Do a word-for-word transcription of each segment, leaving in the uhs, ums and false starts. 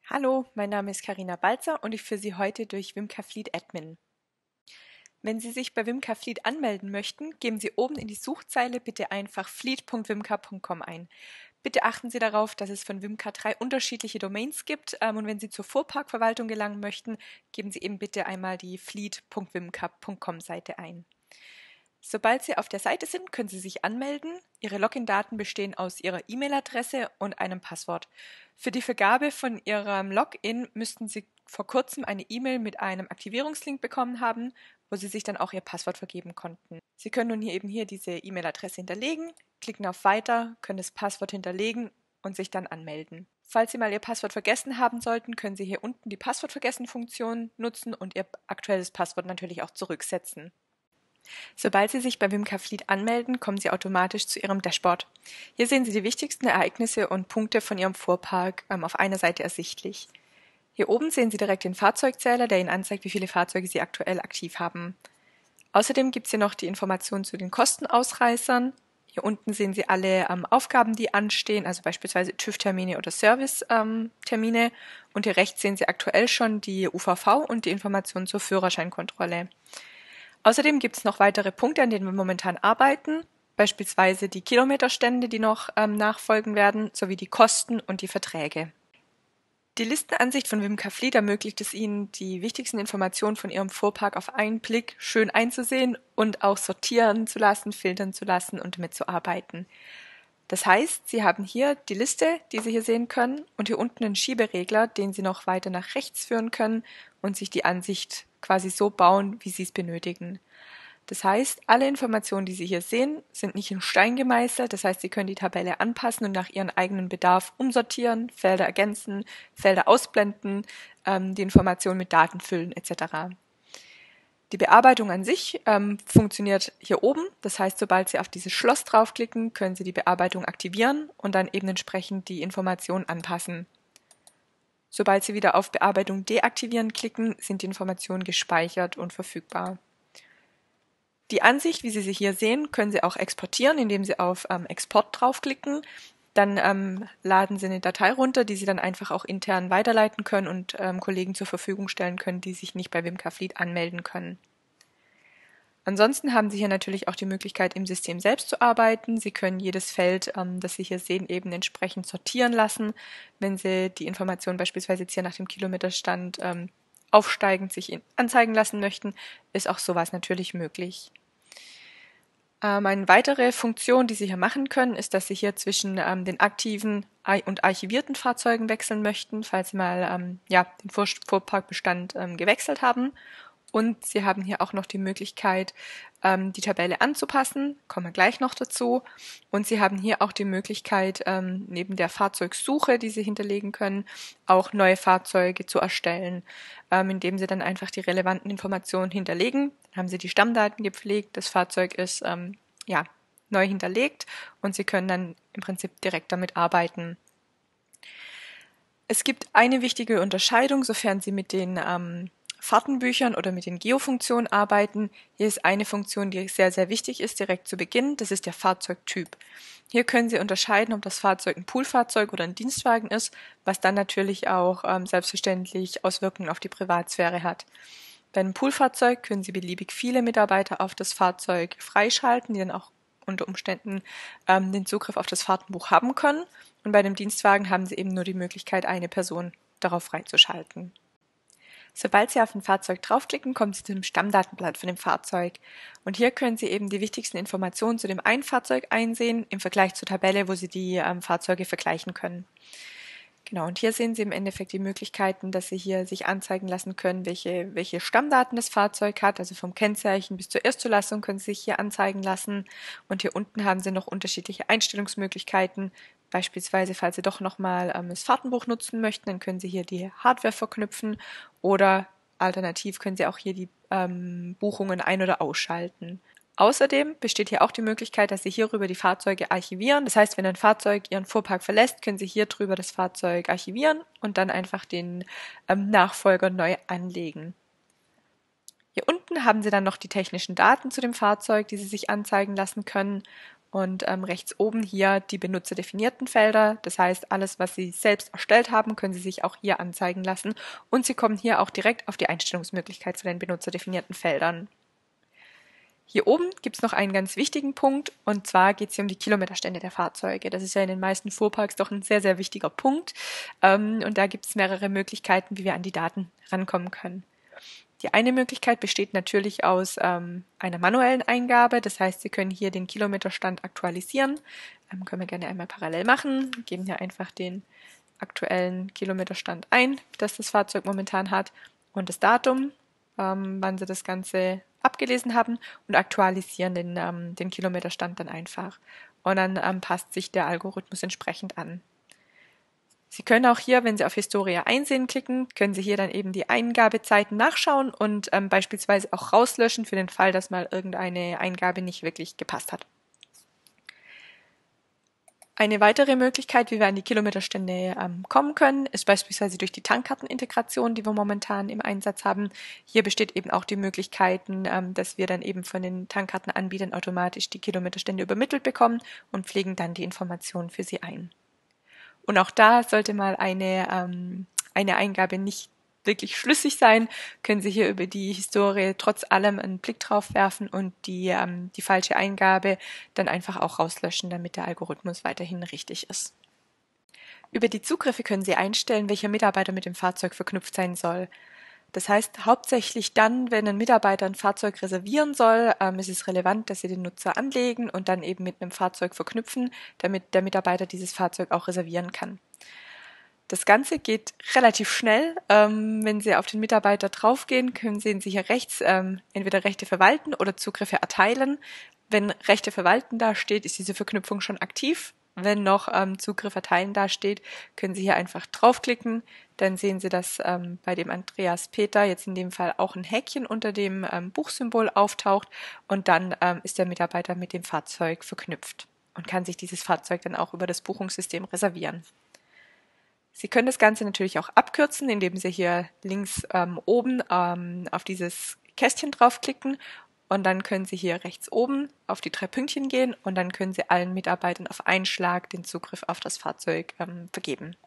Hallo, mein Name ist Karina Balzer und ich führe Sie heute durch Wimka Fleet Admin. Wenn Sie sich bei Wimka Fleet anmelden möchten, geben Sie oben in die Suchzeile bitte einfach fleet punkt wimka punkt com ein. Bitte achten Sie darauf, dass es von Wimka drei unterschiedliche Domains gibt ähm, und wenn Sie zur Fuhrparkverwaltung gelangen möchten, geben Sie eben bitte einmal die fleet punkt wimka punkt com Seite ein. Sobald Sie auf der Seite sind, können Sie sich anmelden. Ihre Login-Daten bestehen aus Ihrer E-Mail-Adresse und einem Passwort. Für die Vergabe von Ihrem Login müssten Sie vor kurzem eine E-Mail mit einem Aktivierungslink bekommen haben, wo Sie sich dann auch Ihr Passwort vergeben konnten. Sie können nun hier eben hier diese E-Mail-Adresse hinterlegen, klicken auf Weiter, können das Passwort hinterlegen und sich dann anmelden. Falls Sie mal Ihr Passwort vergessen haben sollten, können Sie hier unten die Passwort-Vergessen-Funktion nutzen und Ihr aktuelles Passwort natürlich auch zurücksetzen. Sobald Sie sich bei Wimka Fleet anmelden, kommen Sie automatisch zu Ihrem Dashboard. Hier sehen Sie die wichtigsten Ereignisse und Punkte von Ihrem Fuhrpark ähm, auf einer Seite ersichtlich. Hier oben sehen Sie direkt den Fahrzeugzähler, der Ihnen anzeigt, wie viele Fahrzeuge Sie aktuell aktiv haben. Außerdem gibt es hier noch die Informationen zu den Kostenausreißern. Hier unten sehen Sie alle ähm, Aufgaben, die anstehen, also beispielsweise TÜV-Termine oder Service-Termine. Ähm, und hier rechts sehen Sie aktuell schon die U V V und die Informationen zur Führerscheinkontrolle. Außerdem gibt es noch weitere Punkte, an denen wir momentan arbeiten, beispielsweise die Kilometerstände, die noch ähm, nachfolgen werden, sowie die Kosten und die Verträge. Die Listenansicht von Wimka Fleet ermöglicht es Ihnen, die wichtigsten Informationen von Ihrem Fuhrpark auf einen Blick schön einzusehen und auch sortieren zu lassen, filtern zu lassen und mitzuarbeiten. Das heißt, Sie haben hier die Liste, die Sie hier sehen können, und hier unten einen Schieberegler, den Sie noch weiter nach rechts führen können und sich die Ansicht quasi so bauen, wie Sie es benötigen. Das heißt, alle Informationen, die Sie hier sehen, sind nicht in Stein gemeißelt. Das heißt, Sie können die Tabelle anpassen und nach Ihrem eigenen Bedarf umsortieren, Felder ergänzen, Felder ausblenden, ähm, die Informationen mit Daten füllen et cetera. Die Bearbeitung an sich ähm, funktioniert hier oben. Das heißt, sobald Sie auf dieses Schloss draufklicken, können Sie die Bearbeitung aktivieren und dann eben entsprechend die Informationen anpassen. Sobald Sie wieder auf Bearbeitung deaktivieren klicken, sind die Informationen gespeichert und verfügbar. Die Ansicht, wie Sie sie hier sehen, können Sie auch exportieren, indem Sie auf ähm, Export draufklicken. Dann ähm, laden Sie eine Datei runter, die Sie dann einfach auch intern weiterleiten können und ähm, Kollegen zur Verfügung stellen können, die sich nicht bei Wimka Fleet anmelden können. Ansonsten haben Sie hier natürlich auch die Möglichkeit, im System selbst zu arbeiten. Sie können jedes Feld, ähm, das Sie hier sehen, eben entsprechend sortieren lassen. Wenn Sie die Informationen beispielsweise jetzt hier nach dem Kilometerstand ähm, aufsteigend sich anzeigen lassen möchten, ist auch sowas natürlich möglich. Ähm, eine weitere Funktion, die Sie hier machen können, ist, dass Sie hier zwischen ähm, den aktiven und archivierten Fahrzeugen wechseln möchten, falls Sie mal ähm, ja, den Fuhr Fuhrparkbestand ähm, gewechselt haben. Und Sie haben hier auch noch die Möglichkeit, ähm, die Tabelle anzupassen, kommen wir gleich noch dazu. Und Sie haben hier auch die Möglichkeit, ähm, neben der Fahrzeugsuche, die Sie hinterlegen können, auch neue Fahrzeuge zu erstellen, ähm, indem Sie dann einfach die relevanten Informationen hinterlegen. Dann haben Sie die Stammdaten gepflegt, das Fahrzeug ist ähm, ja, neu hinterlegt und Sie können dann im Prinzip direkt damit arbeiten. Es gibt eine wichtige Unterscheidung, sofern Sie mit den ähm, Fahrtenbüchern oder mit den Geofunktionen arbeiten. Hier ist eine Funktion, die sehr, sehr wichtig ist, direkt zu Beginn. Das ist der Fahrzeugtyp. Hier können Sie unterscheiden, ob das Fahrzeug ein Poolfahrzeug oder ein Dienstwagen ist, was dann natürlich auch ähm, selbstverständlich Auswirkungen auf die Privatsphäre hat. Bei einem Poolfahrzeug können Sie beliebig viele Mitarbeiter auf das Fahrzeug freischalten, die dann auch unter Umständen ähm, den Zugriff auf das Fahrtenbuch haben können. Und bei einem Dienstwagen haben Sie eben nur die Möglichkeit, eine Person darauf freizuschalten. Sobald Sie auf ein Fahrzeug draufklicken, kommen Sie zu dem Stammdatenblatt von dem Fahrzeug. Und hier können Sie eben die wichtigsten Informationen zu dem einen Fahrzeug einsehen, im Vergleich zur Tabelle, wo Sie die ähm, Fahrzeuge vergleichen können. Genau, und hier sehen Sie im Endeffekt die Möglichkeiten, dass Sie hier sich anzeigen lassen können, welche, welche Stammdaten das Fahrzeug hat, also vom Kennzeichen bis zur Erstzulassung können Sie sich hier anzeigen lassen. Und hier unten haben Sie noch unterschiedliche Einstellungsmöglichkeiten. Beispielsweise, falls Sie doch nochmal ähm, das Fahrtenbuch nutzen möchten, dann können Sie hier die Hardware verknüpfen oder alternativ können Sie auch hier die ähm, Buchungen ein- oder ausschalten. Außerdem besteht hier auch die Möglichkeit, dass Sie hierüber die Fahrzeuge archivieren. Das heißt, wenn ein Fahrzeug Ihren Fuhrpark verlässt, können Sie hier drüber das Fahrzeug archivieren und dann einfach den ähm, Nachfolger neu anlegen. Hier unten haben Sie dann noch die technischen Daten zu dem Fahrzeug, die Sie sich anzeigen lassen können. und ähm, rechts oben hier die benutzerdefinierten Felder. Das heißt, alles, was Sie selbst erstellt haben, können Sie sich auch hier anzeigen lassen und Sie kommen hier auch direkt auf die Einstellungsmöglichkeit zu den benutzerdefinierten Feldern. Hier oben gibt es noch einen ganz wichtigen Punkt, und zwar geht es hier um die Kilometerstände der Fahrzeuge. Das ist ja in den meisten Fuhrparks doch ein sehr, sehr wichtiger Punkt. Ähm, und da gibt es mehrere Möglichkeiten, wie wir an die Daten rankommen können. Die eine Möglichkeit besteht natürlich aus ähm, einer manuellen Eingabe. Das heißt, Sie können hier den Kilometerstand aktualisieren. Ähm, können wir gerne einmal parallel machen. Wir geben hier einfach den aktuellen Kilometerstand ein, das das Fahrzeug momentan hat, und das Datum, ähm, wann Sie das Ganze abgelesen haben, und aktualisieren den, ähm, den Kilometerstand dann einfach. Und dann ähm, passt sich der Algorithmus entsprechend an. Sie können auch hier, wenn Sie auf Historie einsehen klicken, können Sie hier dann eben die Eingabezeiten nachschauen und ähm, beispielsweise auch rauslöschen für den Fall, dass mal irgendeine Eingabe nicht wirklich gepasst hat. Eine weitere Möglichkeit, wie wir an die Kilometerstände ähm, kommen können, ist beispielsweise durch die Tankkartenintegration, die wir momentan im Einsatz haben. Hier besteht eben auch die Möglichkeit, ähm, dass wir dann eben von den Tankkartenanbietern automatisch die Kilometerstände übermittelt bekommen und pflegen dann die Informationen für Sie ein. Und auch da sollte mal eine, ähm, eine Eingabe nicht wirklich schlüssig sein, können Sie hier über die Historie trotz allem einen Blick drauf werfen und die, ähm, die falsche Eingabe dann einfach auch rauslöschen, damit der Algorithmus weiterhin richtig ist. Über die Zugriffe können Sie einstellen, welcher Mitarbeiter mit dem Fahrzeug verknüpft sein soll. Das heißt, hauptsächlich dann, wenn ein Mitarbeiter ein Fahrzeug reservieren soll, ähm, ist es relevant, dass Sie den Nutzer anlegen und dann eben mit einem Fahrzeug verknüpfen, damit der Mitarbeiter dieses Fahrzeug auch reservieren kann. Das Ganze geht relativ schnell. Ähm, wenn Sie auf den Mitarbeiter draufgehen, können Sie sich hier rechts ähm, entweder Rechte verwalten oder Zugriffe erteilen. Wenn Rechte verwalten dasteht, ist diese Verknüpfung schon aktiv. Wenn noch ähm, Zugriff erteilen dasteht, können Sie hier einfach draufklicken. Dann sehen Sie, dass ähm, bei dem Andreas Peter jetzt in dem Fall auch ein Häkchen unter dem ähm, Buchsymbol auftaucht und dann ähm, ist der Mitarbeiter mit dem Fahrzeug verknüpft und kann sich dieses Fahrzeug dann auch über das Buchungssystem reservieren. Sie können das Ganze natürlich auch abkürzen, indem Sie hier links ähm, oben ähm, auf dieses Kästchen draufklicken und dann können Sie hier rechts oben auf die drei Pünktchen gehen und dann können Sie allen Mitarbeitern auf einen Schlag den Zugriff auf das Fahrzeug ähm, vergeben.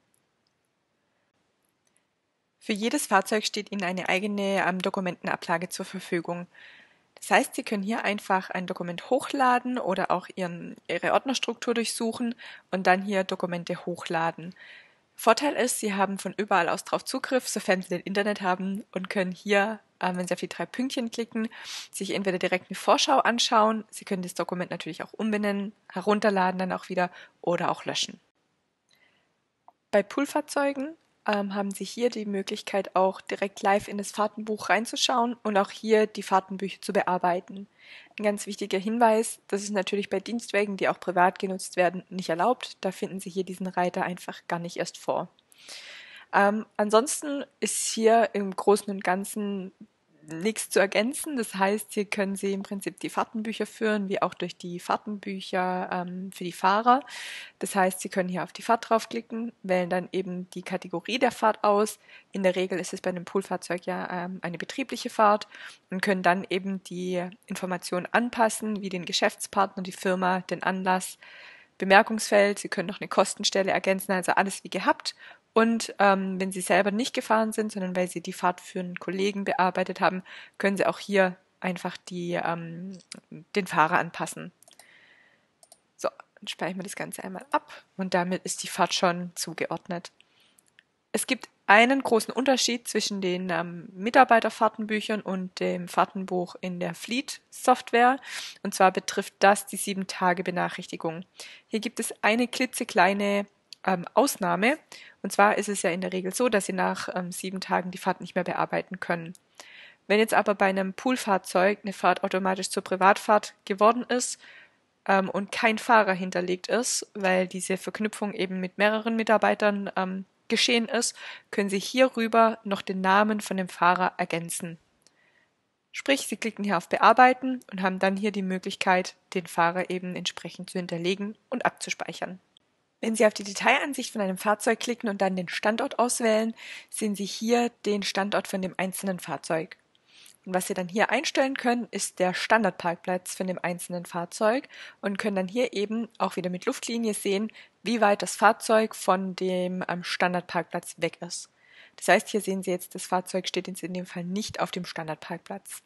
Für jedes Fahrzeug steht Ihnen eine eigene ähm, Dokumentenablage zur Verfügung. Das heißt, Sie können hier einfach ein Dokument hochladen oder auch Ihren, Ihre Ordnerstruktur durchsuchen und dann hier Dokumente hochladen. Vorteil ist, Sie haben von überall aus drauf Zugriff, sofern Sie den Internet haben, und können hier, äh, wenn Sie auf die drei Pünktchen klicken, sich entweder direkt eine Vorschau anschauen. Sie können das Dokument natürlich auch umbenennen, herunterladen dann auch wieder oder auch löschen. Bei Poolfahrzeugen ähm, haben Sie hier die Möglichkeit, auch direkt live in das Fahrtenbuch reinzuschauen und auch hier die Fahrtenbücher zu bearbeiten. Ein ganz wichtiger Hinweis, das ist natürlich bei Dienstwagen, die auch privat genutzt werden, nicht erlaubt. Da finden Sie hier diesen Reiter einfach gar nicht erst vor. Ähm, ansonsten ist hier im Großen und Ganzen nichts zu ergänzen. Das heißt, hier können Sie im Prinzip die Fahrtenbücher führen, wie auch durch die Fahrtenbücher ähm, für die Fahrer. Das heißt, Sie können hier auf die Fahrt draufklicken, wählen dann eben die Kategorie der Fahrt aus. In der Regel ist es bei einem Poolfahrzeug ja ähm, eine betriebliche Fahrt und können dann eben die Informationen anpassen, wie den Geschäftspartner, die Firma, den Anlass, Bemerkungsfeld. Sie können noch eine Kostenstelle ergänzen, also alles wie gehabt. Und ähm, wenn Sie selber nicht gefahren sind, sondern weil Sie die Fahrt für einen Kollegen bearbeitet haben, können Sie auch hier einfach die, ähm, den Fahrer anpassen. So, dann speichern wir das Ganze einmal ab und damit ist die Fahrt schon zugeordnet. Es gibt einen großen Unterschied zwischen den ähm, Mitarbeiterfahrtenbüchern und dem Fahrtenbuch in der Fleet-Software. Und zwar betrifft das die sieben Tage Benachrichtigung. Hier gibt es eine klitzekleine ähm, Ausnahme. Und zwar ist es ja in der Regel so, dass Sie nach ähm, sieben Tagen die Fahrt nicht mehr bearbeiten können. Wenn jetzt aber bei einem Poolfahrzeug eine Fahrt automatisch zur Privatfahrt geworden ist ähm, und kein Fahrer hinterlegt ist, weil diese Verknüpfung eben mit mehreren Mitarbeitern ähm, geschehen ist, können Sie hierüber noch den Namen von dem Fahrer ergänzen. Sprich, Sie klicken hier auf Bearbeiten und haben dann hier die Möglichkeit, den Fahrer eben entsprechend zu hinterlegen und abzuspeichern. Wenn Sie auf die Detailansicht von einem Fahrzeug klicken und dann den Standort auswählen, sehen Sie hier den Standort von dem einzelnen Fahrzeug. Und was Sie dann hier einstellen können, ist der Standardparkplatz von dem einzelnen Fahrzeug und können dann hier eben auch wieder mit Luftlinie sehen, wie weit das Fahrzeug von dem ähm, Standardparkplatz weg ist. Das heißt, hier sehen Sie jetzt, das Fahrzeug steht jetzt in dem Fall nicht auf dem Standardparkplatz.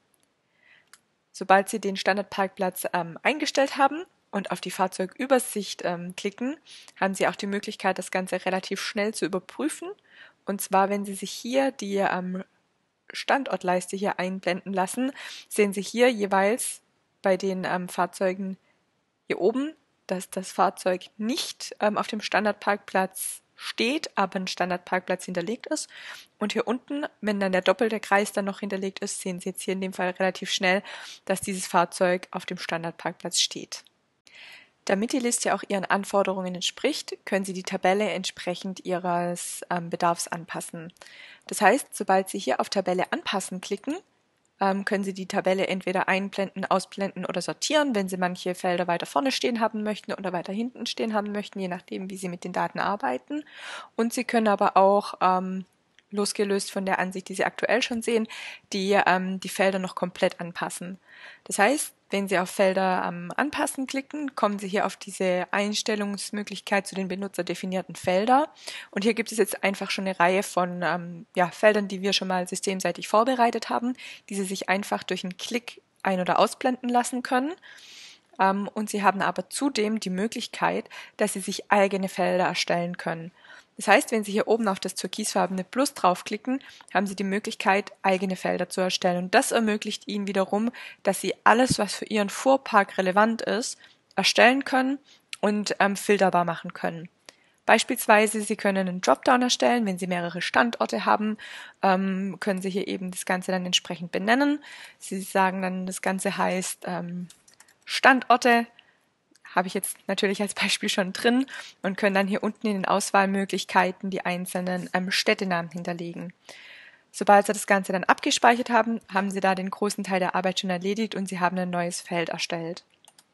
Sobald Sie den Standardparkplatz ähm, eingestellt haben und auf die Fahrzeugübersicht ähm, klicken, haben Sie auch die Möglichkeit, das Ganze relativ schnell zu überprüfen. Und zwar, wenn Sie sich hier die ähm, Standortleiste hier einblenden lassen, sehen Sie hier jeweils bei den ähm, Fahrzeugen hier oben, dass das Fahrzeug nicht ähm, auf dem Standardparkplatz steht, aber ein Standardparkplatz hinterlegt ist. Und hier unten, wenn dann der doppelte Kreis dann noch hinterlegt ist, sehen Sie jetzt hier in dem Fall relativ schnell, dass dieses Fahrzeug auf dem Standardparkplatz steht. Damit die Liste auch Ihren Anforderungen entspricht, können Sie die Tabelle entsprechend Ihres ähm, Bedarfs anpassen. Das heißt, sobald Sie hier auf Tabelle anpassen klicken, ähm, können Sie die Tabelle entweder einblenden, ausblenden oder sortieren, wenn Sie manche Felder weiter vorne stehen haben möchten oder weiter hinten stehen haben möchten, je nachdem, wie Sie mit den Daten arbeiten. Und Sie können aber auch, ähm, losgelöst von der Ansicht, die Sie aktuell schon sehen, die, ähm, die Felder noch komplett anpassen. Das heißt, wenn Sie auf Felder ähm, Anpassen klicken, kommen Sie hier auf diese Einstellungsmöglichkeit zu den benutzerdefinierten Felder. Und hier gibt es jetzt einfach schon eine Reihe von ähm, ja, Feldern, die wir schon mal systemseitig vorbereitet haben, die Sie sich einfach durch einen Klick ein- oder ausblenden lassen können. Ähm, und Sie haben aber zudem die Möglichkeit, dass Sie sich eigene Felder erstellen können. Das heißt, wenn Sie hier oben auf das türkisfarbene Plus draufklicken, haben Sie die Möglichkeit, eigene Felder zu erstellen. Und das ermöglicht Ihnen wiederum, dass Sie alles, was für Ihren Fuhrpark relevant ist, erstellen können und ähm, filterbar machen können. Beispielsweise, Sie können einen Dropdown erstellen, wenn Sie mehrere Standorte haben, ähm, können Sie hier eben das Ganze dann entsprechend benennen. Sie sagen dann, das Ganze heißt ähm, Standorte, habe ich jetzt natürlich als Beispiel schon drin und können dann hier unten in den Auswahlmöglichkeiten die einzelnen ähm, Städtenamen hinterlegen. Sobald Sie das Ganze dann abgespeichert haben, haben Sie da den großen Teil der Arbeit schon erledigt und Sie haben ein neues Feld erstellt.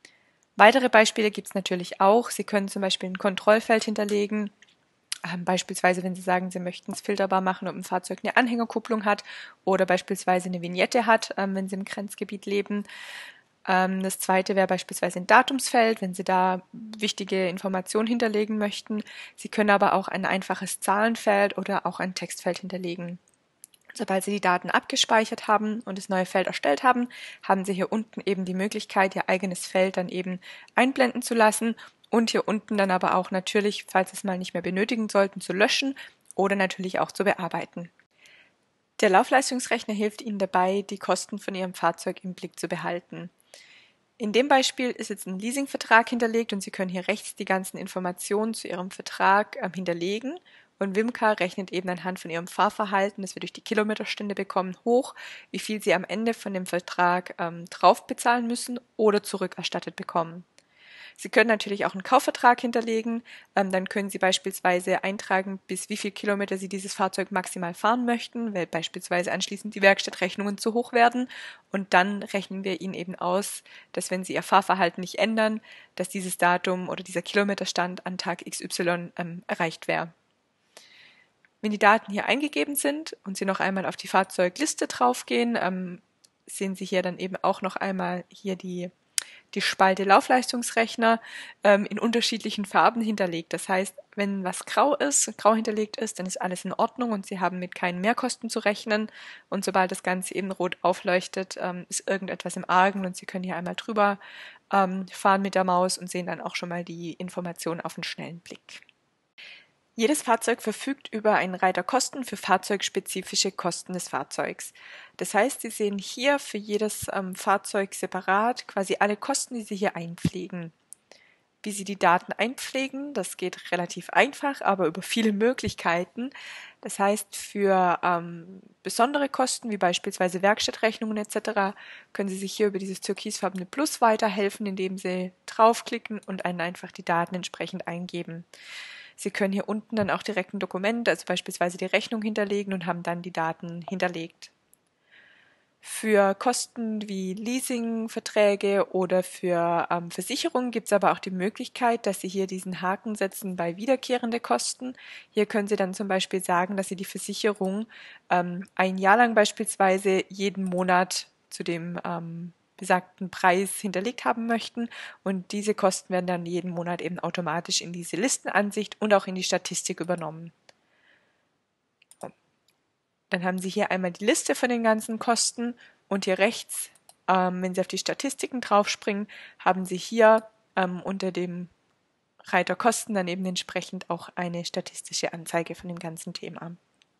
Weitere Beispiele gibt es natürlich auch. Sie können zum Beispiel ein Kontrollfeld hinterlegen, ähm, beispielsweise wenn Sie sagen, Sie möchten es filterbar machen, ob ein Fahrzeug eine Anhängerkupplung hat oder beispielsweise eine Vignette hat, ähm, wenn Sie im Grenzgebiet leben. Das zweite wäre beispielsweise ein Datumsfeld, wenn Sie da wichtige Informationen hinterlegen möchten. Sie können aber auch ein einfaches Zahlenfeld oder auch ein Textfeld hinterlegen. Sobald Sie die Daten abgespeichert haben und das neue Feld erstellt haben, haben Sie hier unten eben die Möglichkeit, Ihr eigenes Feld dann eben einblenden zu lassen und hier unten dann aber auch natürlich, falls Sie es mal nicht mehr benötigen sollten, zu löschen oder natürlich auch zu bearbeiten. Der Laufleistungsrechner hilft Ihnen dabei, die Kosten von Ihrem Fahrzeug im Blick zu behalten. In dem Beispiel ist jetzt ein Leasingvertrag hinterlegt und Sie können hier rechts die ganzen Informationen zu Ihrem Vertrag ähm, hinterlegen. Und Wimcar rechnet eben anhand von Ihrem Fahrverhalten, das wir durch die Kilometerstände bekommen, hoch, wie viel Sie am Ende von dem Vertrag ähm, drauf bezahlen müssen oder zurückerstattet bekommen. Sie können natürlich auch einen Kaufvertrag hinterlegen, ähm, dann können Sie beispielsweise eintragen, bis wie viel Kilometer Sie dieses Fahrzeug maximal fahren möchten, weil beispielsweise anschließend die Werkstattrechnungen zu hoch werden und dann rechnen wir Ihnen eben aus, dass wenn Sie Ihr Fahrverhalten nicht ändern, dass dieses Datum oder dieser Kilometerstand an Tag X Y ähm, erreicht wäre. Wenn die Daten hier eingegeben sind und Sie noch einmal auf die Fahrzeugliste draufgehen, ähm, sehen Sie hier dann eben auch noch einmal hier die die Spalte Laufleistungsrechner ähm, in unterschiedlichen Farben hinterlegt. Das heißt, wenn was grau ist, grau hinterlegt ist, dann ist alles in Ordnung und Sie haben mit keinen Mehrkosten zu rechnen. Und sobald das Ganze eben rot aufleuchtet, ähm, ist irgendetwas im Argen und Sie können hier einmal drüber ähm, fahren mit der Maus und sehen dann auch schon mal die Informationen auf einen schnellen Blick. Jedes Fahrzeug verfügt über einen Reiter Kosten für fahrzeugspezifische Kosten des Fahrzeugs. Das heißt, Sie sehen hier für jedes ähm, Fahrzeug separat quasi alle Kosten, die Sie hier einpflegen. Wie Sie die Daten einpflegen, das geht relativ einfach, aber über viele Möglichkeiten. Das heißt, für ähm, besondere Kosten, wie beispielsweise Werkstattrechnungen et cetera, können Sie sich hier über dieses türkisfarbene Plus weiterhelfen, indem Sie draufklicken und einen einfach die Daten entsprechend eingeben. Sie können hier unten dann auch direkt ein Dokument, also beispielsweise die Rechnung hinterlegen und haben dann die Daten hinterlegt. Für Kosten wie Leasingverträge oder für ähm, Versicherungen gibt es aber auch die Möglichkeit, dass Sie hier diesen Haken setzen bei wiederkehrende Kosten. Hier können Sie dann zum Beispiel sagen, dass Sie die Versicherung ähm, ein Jahr lang beispielsweise jeden Monat zu dem ähm, besagten Preis hinterlegt haben möchten, und diese Kosten werden dann jeden Monat eben automatisch in diese Listenansicht und auch in die Statistik übernommen. Dann haben Sie hier einmal die Liste von den ganzen Kosten, und hier rechts, ähm, wenn Sie auf die Statistiken draufspringen, haben Sie hier ähm, unter dem Reiter Kosten dann eben entsprechend auch eine statistische Anzeige von dem ganzen Thema.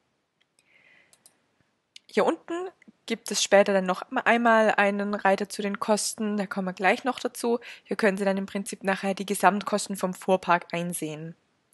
Hier unten gibt es später dann noch einmal einen Reiter zu den Kosten, da kommen wir gleich noch dazu. Hier können Sie dann im Prinzip nachher die Gesamtkosten vom Fuhrpark einsehen.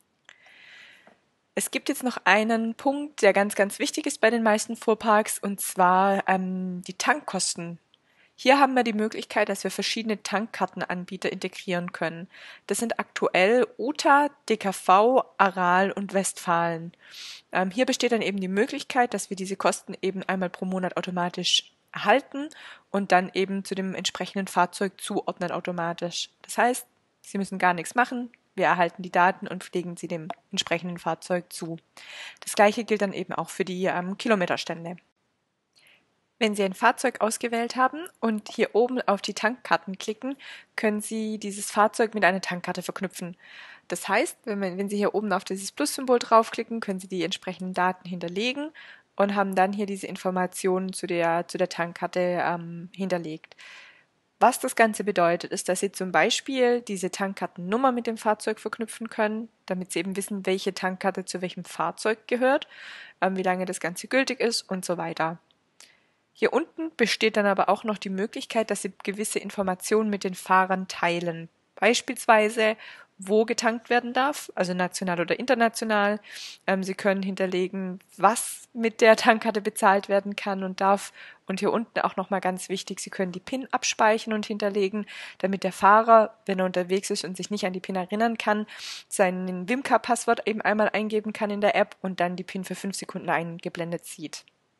Es gibt jetzt noch einen Punkt, der ganz, ganz wichtig ist bei den meisten Fuhrparks, und zwar ähm, die Tankkosten. Hier haben wir die Möglichkeit, dass wir verschiedene Tankkartenanbieter integrieren können. Das sind aktuell U T A, D K V, Aral und Westfalen. Ähm, hier besteht dann eben die Möglichkeit, dass wir diese Kosten eben einmal pro Monat automatisch erhalten und dann eben zu dem entsprechenden Fahrzeug zuordnen automatisch. Das heißt, Sie müssen gar nichts machen. Wir erhalten die Daten und pflegen sie dem entsprechenden Fahrzeug zu. Das gleiche gilt dann eben auch für die ähm, Kilometerstände. Wenn Sie ein Fahrzeug ausgewählt haben und hier oben auf die Tankkarten klicken, können Sie dieses Fahrzeug mit einer Tankkarte verknüpfen. Das heißt, wenn, man, wenn Sie hier oben auf dieses Plus-Symbol draufklicken, können Sie die entsprechenden Daten hinterlegen und haben dann hier diese Informationen zu der, zu der Tankkarte ähm, hinterlegt. Was das Ganze bedeutet, ist, dass Sie zum Beispiel diese Tankkartennummer mit dem Fahrzeug verknüpfen können, damit Sie eben wissen, welche Tankkarte zu welchem Fahrzeug gehört, ähm, wie lange das Ganze gültig ist und so weiter. Hier unten besteht dann aber auch noch die Möglichkeit, dass Sie gewisse Informationen mit den Fahrern teilen. Beispielsweise, wo getankt werden darf, also national oder international. Ähm, Sie können hinterlegen, was mit der Tankkarte bezahlt werden kann und darf. Und hier unten auch nochmal ganz wichtig, Sie können die PIN abspeichern und hinterlegen, damit der Fahrer, wenn er unterwegs ist und sich nicht an die PIN erinnern kann, sein Wimka-Passwort eben einmal eingeben kann in der App und dann die PIN für fünf Sekunden eingeblendet sieht.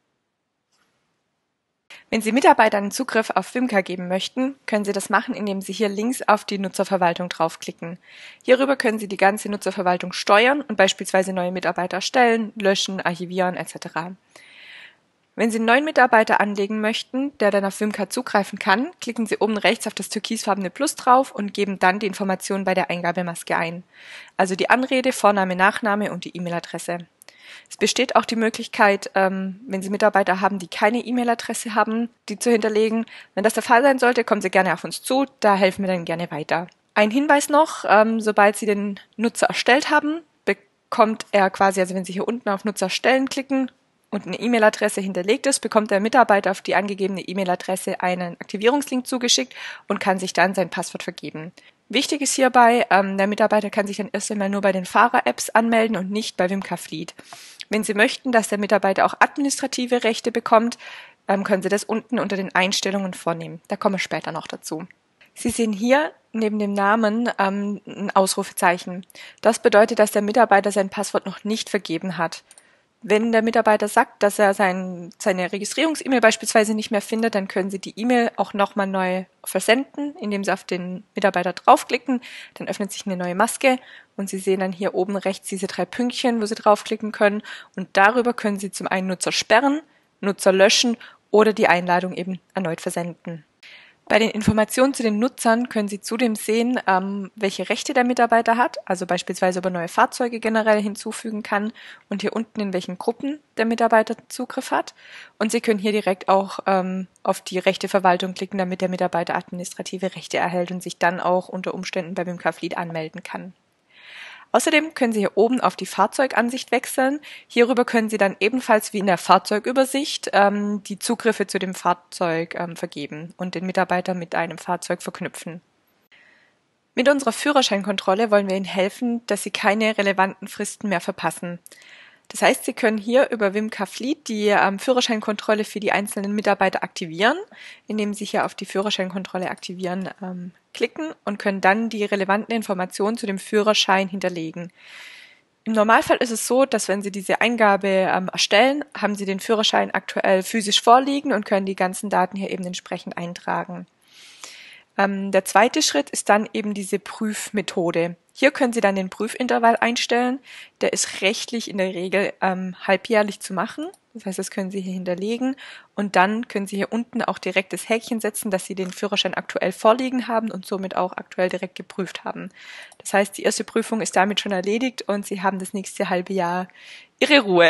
Wenn Sie Mitarbeitern Zugriff auf Wimka geben möchten, können Sie das machen, indem Sie hier links auf die Nutzerverwaltung draufklicken. Hierüber können Sie die ganze Nutzerverwaltung steuern und beispielsweise neue Mitarbeiter erstellen, löschen, archivieren et cetera. Wenn Sie einen neuen Mitarbeiter anlegen möchten, der dann auf Wimka zugreifen kann, klicken Sie oben rechts auf das türkisfarbene Plus drauf und geben dann die Informationen bei der Eingabemaske ein. Also die Anrede, Vorname, Nachname und die E-Mail-Adresse. Es besteht auch die Möglichkeit, ähm, wenn Sie Mitarbeiter haben, die keine E-Mail-Adresse haben, die zu hinterlegen. Wenn das der Fall sein sollte, kommen Sie gerne auf uns zu, da helfen wir dann gerne weiter. Ein Hinweis noch, ähm, sobald Sie den Nutzer erstellt haben, bekommt er quasi, also wenn Sie hier unten auf Nutzer erstellen klicken und eine E-Mail-Adresse hinterlegt ist, bekommt der Mitarbeiter auf die angegebene E-Mail-Adresse einen Aktivierungslink zugeschickt und kann sich dann sein Passwort vergeben. Wichtig ist hierbei, ähm, der Mitarbeiter kann sich dann erst einmal nur bei den Fahrer-Apps anmelden und nicht bei Wimka Fleet. Wenn Sie möchten, dass der Mitarbeiter auch administrative Rechte bekommt, ähm, können Sie das unten unter den Einstellungen vornehmen. Da kommen wir später noch dazu. Sie sehen hier neben dem Namen ähm, ein Ausrufezeichen. Das bedeutet, dass der Mitarbeiter sein Passwort noch nicht vergeben hat. Wenn der Mitarbeiter sagt, dass er sein, seine Registrierungs-E-Mail beispielsweise nicht mehr findet, dann können Sie die E-Mail auch nochmal neu versenden, indem Sie auf den Mitarbeiter draufklicken. Dann öffnet sich eine neue Maske und Sie sehen dann hier oben rechts diese drei Pünktchen, wo Sie draufklicken können. Und darüber können Sie zum einen Nutzer sperren, Nutzer löschen oder die Einladung eben erneut versenden. Bei den Informationen zu den Nutzern können Sie zudem sehen, ähm, welche Rechte der Mitarbeiter hat, also beispielsweise ob er neue Fahrzeuge generell hinzufügen kann und hier unten in welchen Gruppen der Mitarbeiter Zugriff hat. Und Sie können hier direkt auch ähm, auf die Rechteverwaltung klicken, damit der Mitarbeiter administrative Rechte erhält und sich dann auch unter Umständen bei Wimka Fleet anmelden kann. Außerdem können Sie hier oben auf die Fahrzeugansicht wechseln. Hierüber können Sie dann ebenfalls wie in der Fahrzeugübersicht ähm, die Zugriffe zu dem Fahrzeug ähm, vergeben und den Mitarbeiter mit einem Fahrzeug verknüpfen. Mit unserer Führerscheinkontrolle wollen wir Ihnen helfen, dass Sie keine relevanten Fristen mehr verpassen. Das heißt, Sie können hier über Wimka Fleet die ähm, Führerscheinkontrolle für die einzelnen Mitarbeiter aktivieren, indem Sie hier auf die Führerscheinkontrolle aktivieren ähm, klicken und können dann die relevanten Informationen zu dem Führerschein hinterlegen. Im Normalfall ist es so, dass wenn Sie diese Eingabe ähm, erstellen, haben Sie den Führerschein aktuell physisch vorliegen und können die ganzen Daten hier eben entsprechend eintragen. Ähm, der zweite Schritt ist dann eben diese Prüfmethode. Hier können Sie dann den Prüfintervall einstellen. Der ist rechtlich in der Regel ähm, halbjährlich zu machen. Das heißt, das können Sie hier hinterlegen und dann können Sie hier unten auch direkt das Häkchen setzen, dass Sie den Führerschein aktuell vorliegen haben und somit auch aktuell direkt geprüft haben. Das heißt, die erste Prüfung ist damit schon erledigt und Sie haben das nächste halbe Jahr Ihre Ruhe.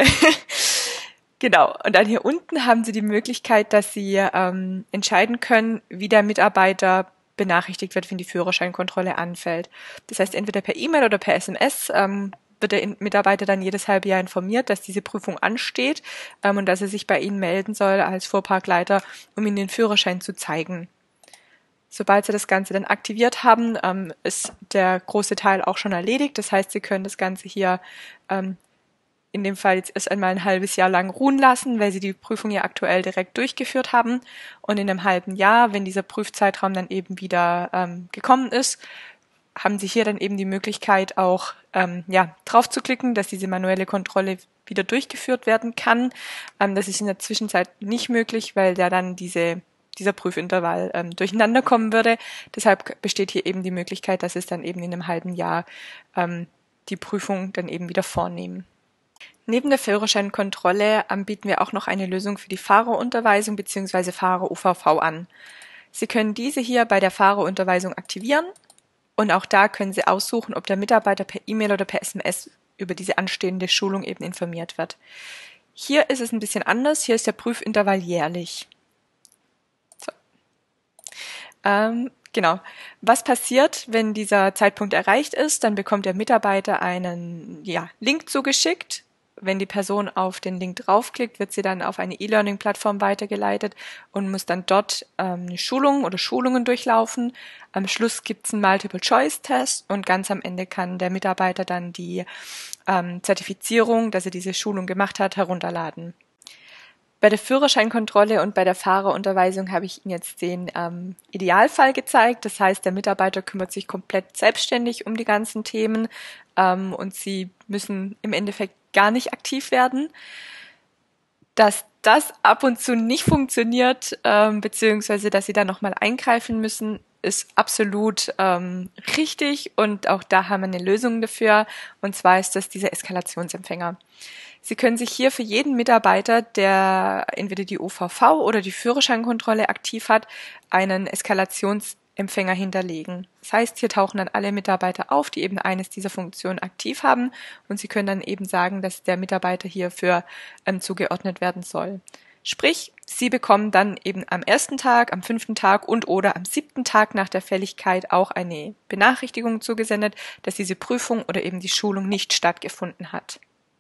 Genau, und dann hier unten haben Sie die Möglichkeit, dass Sie ähm, entscheiden können, wie der Mitarbeiter benachrichtigt wird, wenn die Führerscheinkontrolle anfällt. Das heißt, entweder per E-Mail oder per S M S ähm, wird der Mitarbeiter dann jedes halbe Jahr informiert, dass diese Prüfung ansteht ähm, und dass er sich bei Ihnen melden soll als Fuhrparkleiter, um Ihnen den Führerschein zu zeigen. Sobald Sie das Ganze dann aktiviert haben, ähm, ist der große Teil auch schon erledigt. Das heißt, Sie können das Ganze hier ähm, in dem Fall jetzt erst einmal ein halbes Jahr lang ruhen lassen, weil Sie die Prüfung ja aktuell direkt durchgeführt haben. Und in einem halben Jahr, wenn dieser Prüfzeitraum dann eben wieder ähm, gekommen ist, haben Sie hier dann eben die Möglichkeit auch ähm, ja, drauf zu klicken, dass diese manuelle Kontrolle wieder durchgeführt werden kann. Ähm, das ist in der Zwischenzeit nicht möglich, weil ja dann diese, dieser Prüfintervall ähm, durcheinander kommen würde. Deshalb besteht hier eben die Möglichkeit, dass es dann eben in einem halben Jahr ähm, die Prüfung dann eben wieder vornehmen. Neben der Führerscheinkontrolle ähm, bieten wir auch noch eine Lösung für die Fahrerunterweisung bzw. Fahrer-U V V an. Sie können diese hier bei der Fahrerunterweisung aktivieren und auch da können Sie aussuchen, ob der Mitarbeiter per E-Mail oder per S M S über diese anstehende Schulung eben informiert wird. Hier ist es ein bisschen anders, hier ist der Prüfintervall jährlich. So. Ähm, genau. Was passiert, wenn dieser Zeitpunkt erreicht ist? Dann bekommt der Mitarbeiter einen ja, Link zugeschickt. Wenn die Person auf den Link draufklickt, wird sie dann auf eine E-Learning-Plattform weitergeleitet und muss dann dort ähm, eine Schulung oder Schulungen durchlaufen. Am Schluss gibt es einen Multiple-Choice-Test und ganz am Ende kann der Mitarbeiter dann die ähm, Zertifizierung, dass er diese Schulung gemacht hat, herunterladen. Bei der Führerscheinkontrolle und bei der Fahrerunterweisung habe ich Ihnen jetzt den ähm, Idealfall gezeigt. Das heißt, der Mitarbeiter kümmert sich komplett selbstständig um die ganzen Themen ähm, und Sie müssen im Endeffekt gar nicht aktiv werden. Dass das ab und zu nicht funktioniert, ähm, beziehungsweise dass Sie da nochmal eingreifen müssen, ist absolut ähm, richtig und auch da haben wir eine Lösung dafür und zwar ist das dieser Eskalationsempfänger. Sie können sich hier für jeden Mitarbeiter, der entweder die O V V oder die Führerscheinkontrolle aktiv hat, einen Eskalationsempfänger hinterlegen. Das heißt, hier tauchen dann alle Mitarbeiter auf, die eben eines dieser Funktionen aktiv haben und Sie können dann eben sagen, dass der Mitarbeiter hierfür ähm, zugeordnet werden soll. Sprich, Sie bekommen dann eben am ersten Tag, am fünften Tag und oder am siebten Tag nach der Fälligkeit auch eine Benachrichtigung zugesendet, dass diese Prüfung oder eben die Schulung nicht stattgefunden hat.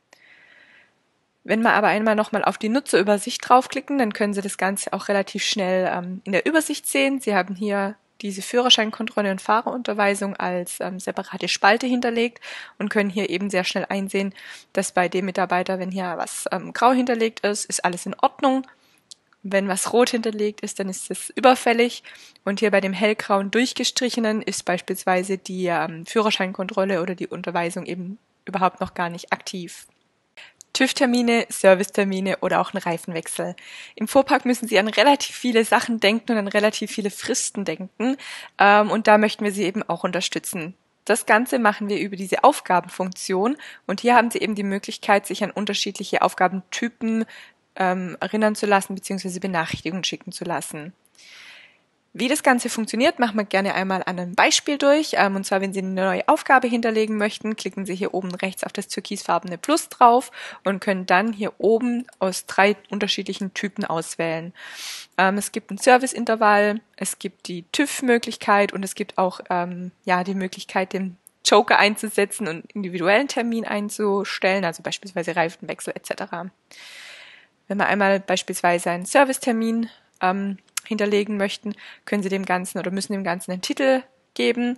Wenn wir aber einmal nochmal auf die Nutzerübersicht draufklicken, dann können Sie das Ganze auch relativ schnell ähm, in der Übersicht sehen. Sie haben hier diese Führerscheinkontrolle und Fahrerunterweisung als ähm, separate Spalte hinterlegt und können hier eben sehr schnell einsehen, dass bei dem Mitarbeiter, wenn hier was ähm, grau hinterlegt ist, ist alles in Ordnung. Wenn was rot hinterlegt ist, dann ist es überfällig. Und hier bei dem hellgrauen durchgestrichenen ist beispielsweise die ähm, Führerscheinkontrolle oder die Unterweisung eben überhaupt noch gar nicht aktiv. TÜV-Termine, Servicetermine oder auch einen Reifenwechsel. Im Fuhrpark müssen Sie an relativ viele Sachen denken und an relativ viele Fristen denken. Ähm, und da möchten wir Sie eben auch unterstützen. Das Ganze machen wir über diese Aufgabenfunktion. Und hier haben Sie eben die Möglichkeit, sich an unterschiedliche Aufgabentypen ähm, erinnern zu lassen bzw. Benachrichtigungen schicken zu lassen. Wie das Ganze funktioniert, machen wir gerne einmal an einem Beispiel durch. Ähm, und zwar, wenn Sie eine neue Aufgabe hinterlegen möchten, klicken Sie hier oben rechts auf das türkisfarbene Plus drauf und können dann hier oben aus drei unterschiedlichen Typen auswählen. Ähm, es gibt ein Serviceintervall, es gibt die TÜV-Möglichkeit und es gibt auch ähm, ja die Möglichkeit, den Joker einzusetzen und individuellen Termin einzustellen, also beispielsweise Reifenwechsel et cetera. Wenn wir einmal beispielsweise einen Servicetermin ähm, hinterlegen möchten, können Sie dem Ganzen oder müssen dem Ganzen einen Titel geben.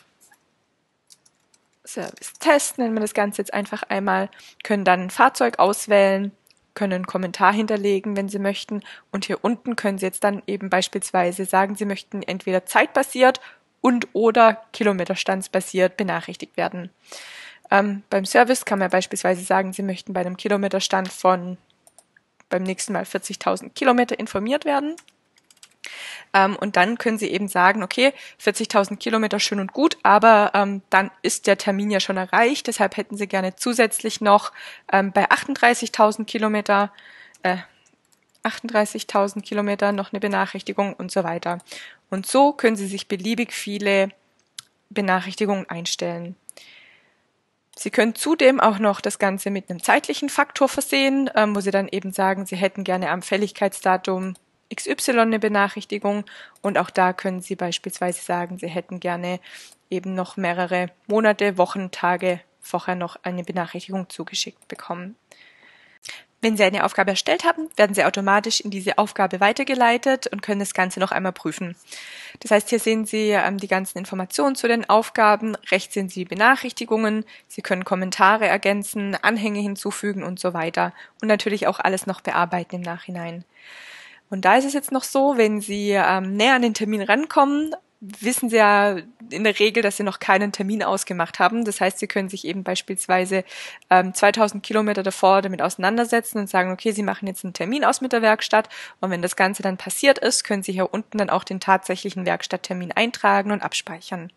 Service-Test nennen wir das Ganze jetzt einfach einmal, können dann ein Fahrzeug auswählen, können einen Kommentar hinterlegen, wenn Sie möchten. Und hier unten können Sie jetzt dann eben beispielsweise sagen, Sie möchten entweder zeitbasiert und oder kilometerstandsbasiert benachrichtigt werden. Ähm, beim Service kann man beispielsweise sagen, Sie möchten bei einem Kilometerstand von beim nächsten Mal vierzigtausend Kilometer informiert werden. Ähm, und dann können Sie eben sagen, okay, vierzigtausend Kilometer schön und gut, aber ähm, dann ist der Termin ja schon erreicht, deshalb hätten Sie gerne zusätzlich noch ähm, bei achtunddreißigtausend Kilometer, äh, achtunddreißigtausend Kilometer noch eine Benachrichtigung und so weiter. Und so können Sie sich beliebig viele Benachrichtigungen einstellen. Sie können zudem auch noch das Ganze mit einem zeitlichen Faktor versehen, ähm, wo Sie dann eben sagen, Sie hätten gerne am Fälligkeitsdatum X Y eine Benachrichtigung, und auch da können Sie beispielsweise sagen, Sie hätten gerne eben noch mehrere Monate, Wochen, Tage vorher noch eine Benachrichtigung zugeschickt bekommen. Wenn Sie eine Aufgabe erstellt haben, werden Sie automatisch in diese Aufgabe weitergeleitet und können das Ganze noch einmal prüfen. Das heißt, hier sehen Sie ähm, die ganzen Informationen zu den Aufgaben, rechts sehen Sie Benachrichtigungen, Sie können Kommentare ergänzen, Anhänge hinzufügen und so weiter und natürlich auch alles noch bearbeiten im Nachhinein. Und da ist es jetzt noch so, wenn Sie ähm, näher an den Termin rankommen, wissen Sie ja in der Regel, dass Sie noch keinen Termin ausgemacht haben. Das heißt, Sie können sich eben beispielsweise ähm, zweitausend Kilometer davor damit auseinandersetzen und sagen, okay, Sie machen jetzt einen Termin aus mit der Werkstatt, und wenn das Ganze dann passiert ist, können Sie hier unten dann auch den tatsächlichen Werkstatttermin eintragen und abspeichern.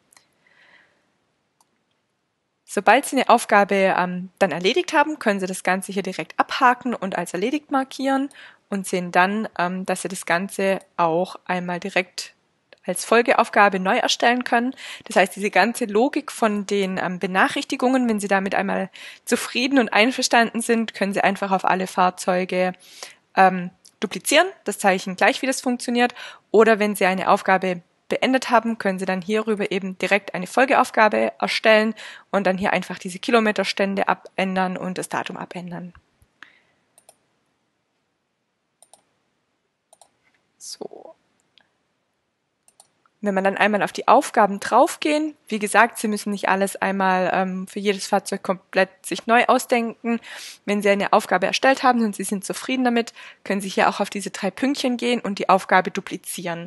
Sobald Sie eine Aufgabe ähm, dann erledigt haben, können Sie das Ganze hier direkt abhaken und als erledigt markieren und sehen dann, ähm, dass Sie das Ganze auch einmal direkt als Folgeaufgabe neu erstellen können. Das heißt, diese ganze Logik von den ähm, Benachrichtigungen, wenn Sie damit einmal zufrieden und einverstanden sind, können Sie einfach auf alle Fahrzeuge ähm, duplizieren. Das zeige ich Ihnen gleich, wie das funktioniert. Oder wenn Sie eine Aufgabe beendet haben, können Sie dann hierüber eben direkt eine Folgeaufgabe erstellen und dann hier einfach diese Kilometerstände abändern und das Datum abändern. So. Wenn man dann einmal auf die Aufgaben draufgehen, wie gesagt, Sie müssen nicht alles einmal ähm, für jedes Fahrzeug komplett sich neu ausdenken. Wenn Sie eine Aufgabe erstellt haben und Sie sind zufrieden damit, können Sie hier auch auf diese drei Pünktchen gehen und die Aufgabe duplizieren.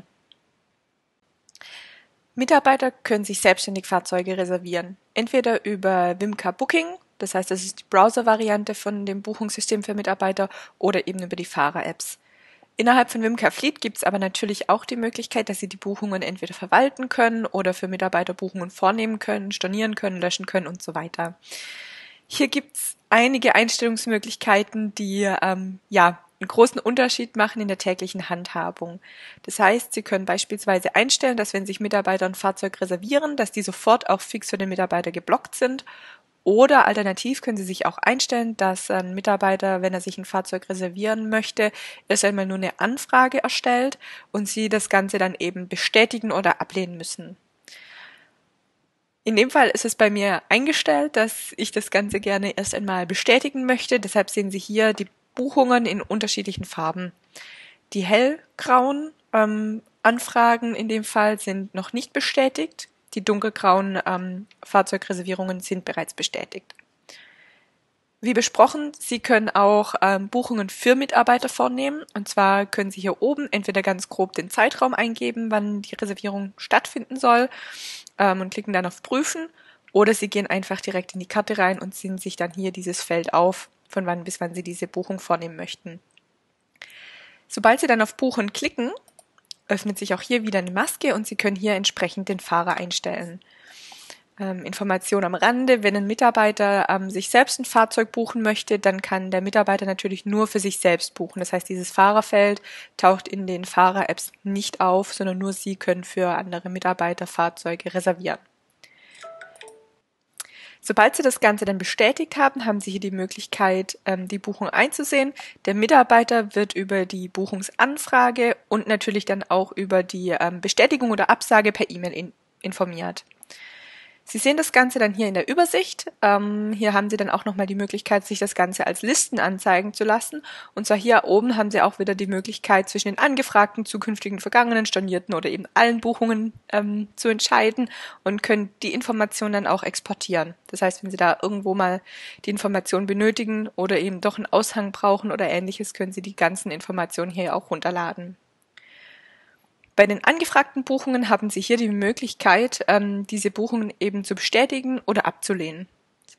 Mitarbeiter können sich selbstständig Fahrzeuge reservieren, entweder über Wimka Booking, das heißt, das ist die Browser-Variante von dem Buchungssystem für Mitarbeiter, oder eben über die Fahrer-Apps. Innerhalb von Wimka Fleet gibt es aber natürlich auch die Möglichkeit, dass Sie die Buchungen entweder verwalten können oder für Mitarbeiter Buchungen vornehmen können, stornieren können, löschen können und so weiter. Hier gibt es einige Einstellungsmöglichkeiten, die ähm, ja einen großen Unterschied machen in der täglichen Handhabung. Das heißt, Sie können beispielsweise einstellen, dass wenn sich Mitarbeiter ein Fahrzeug reservieren, dass die sofort auch fix für den Mitarbeiter geblockt sind. Oder alternativ können Sie sich auch einstellen, dass ein Mitarbeiter, wenn er sich ein Fahrzeug reservieren möchte, erst einmal nur eine Anfrage erstellt und Sie das Ganze dann eben bestätigen oder ablehnen müssen. In dem Fall ist es bei mir eingestellt, dass ich das Ganze gerne erst einmal bestätigen möchte. Deshalb sehen Sie hier die Buchungen in unterschiedlichen Farben. Die hellgrauen ähm, Anfragen in dem Fall sind noch nicht bestätigt. Die dunkelgrauen ähm, Fahrzeugreservierungen sind bereits bestätigt. Wie besprochen, Sie können auch ähm, Buchungen für Mitarbeiter vornehmen. Und zwar können Sie hier oben entweder ganz grob den Zeitraum eingeben, wann die Reservierung stattfinden soll, ähm, und klicken dann auf Prüfen. Oder Sie gehen einfach direkt in die Karte rein und ziehen sich dann hier dieses Feld auf, von wann bis wann Sie diese Buchung vornehmen möchten. Sobald Sie dann auf Buchen klicken, öffnet sich auch hier wieder eine Maske und Sie können hier entsprechend den Fahrer einstellen. Ähm, Information am Rande: Wenn ein Mitarbeiter ähm, sich selbst ein Fahrzeug buchen möchte, dann kann der Mitarbeiter natürlich nur für sich selbst buchen. Das heißt, dieses Fahrerfeld taucht in den Fahrer-Apps nicht auf, sondern nur Sie können für andere Mitarbeiter Fahrzeuge reservieren. Sobald Sie das Ganze dann bestätigt haben, haben Sie hier die Möglichkeit, die Buchung einzusehen. Der Mitarbeiter wird über die Buchungsanfrage und natürlich dann auch über die Bestätigung oder Absage per E-Mail informiert. Sie sehen das Ganze dann hier in der Übersicht. Ähm, hier haben Sie dann auch nochmal die Möglichkeit, sich das Ganze als Listen anzeigen zu lassen. Und zwar hier oben haben Sie auch wieder die Möglichkeit, zwischen den angefragten, zukünftigen, vergangenen, stornierten oder eben allen Buchungen ähm, zu entscheiden und können die Informationen dann auch exportieren. Das heißt, wenn Sie da irgendwo mal die Informationen benötigen oder eben doch einen Aushang brauchen oder ähnliches, können Sie die ganzen Informationen hier auch runterladen. Bei den angefragten Buchungen haben Sie hier die Möglichkeit, ähm, diese Buchungen eben zu bestätigen oder abzulehnen.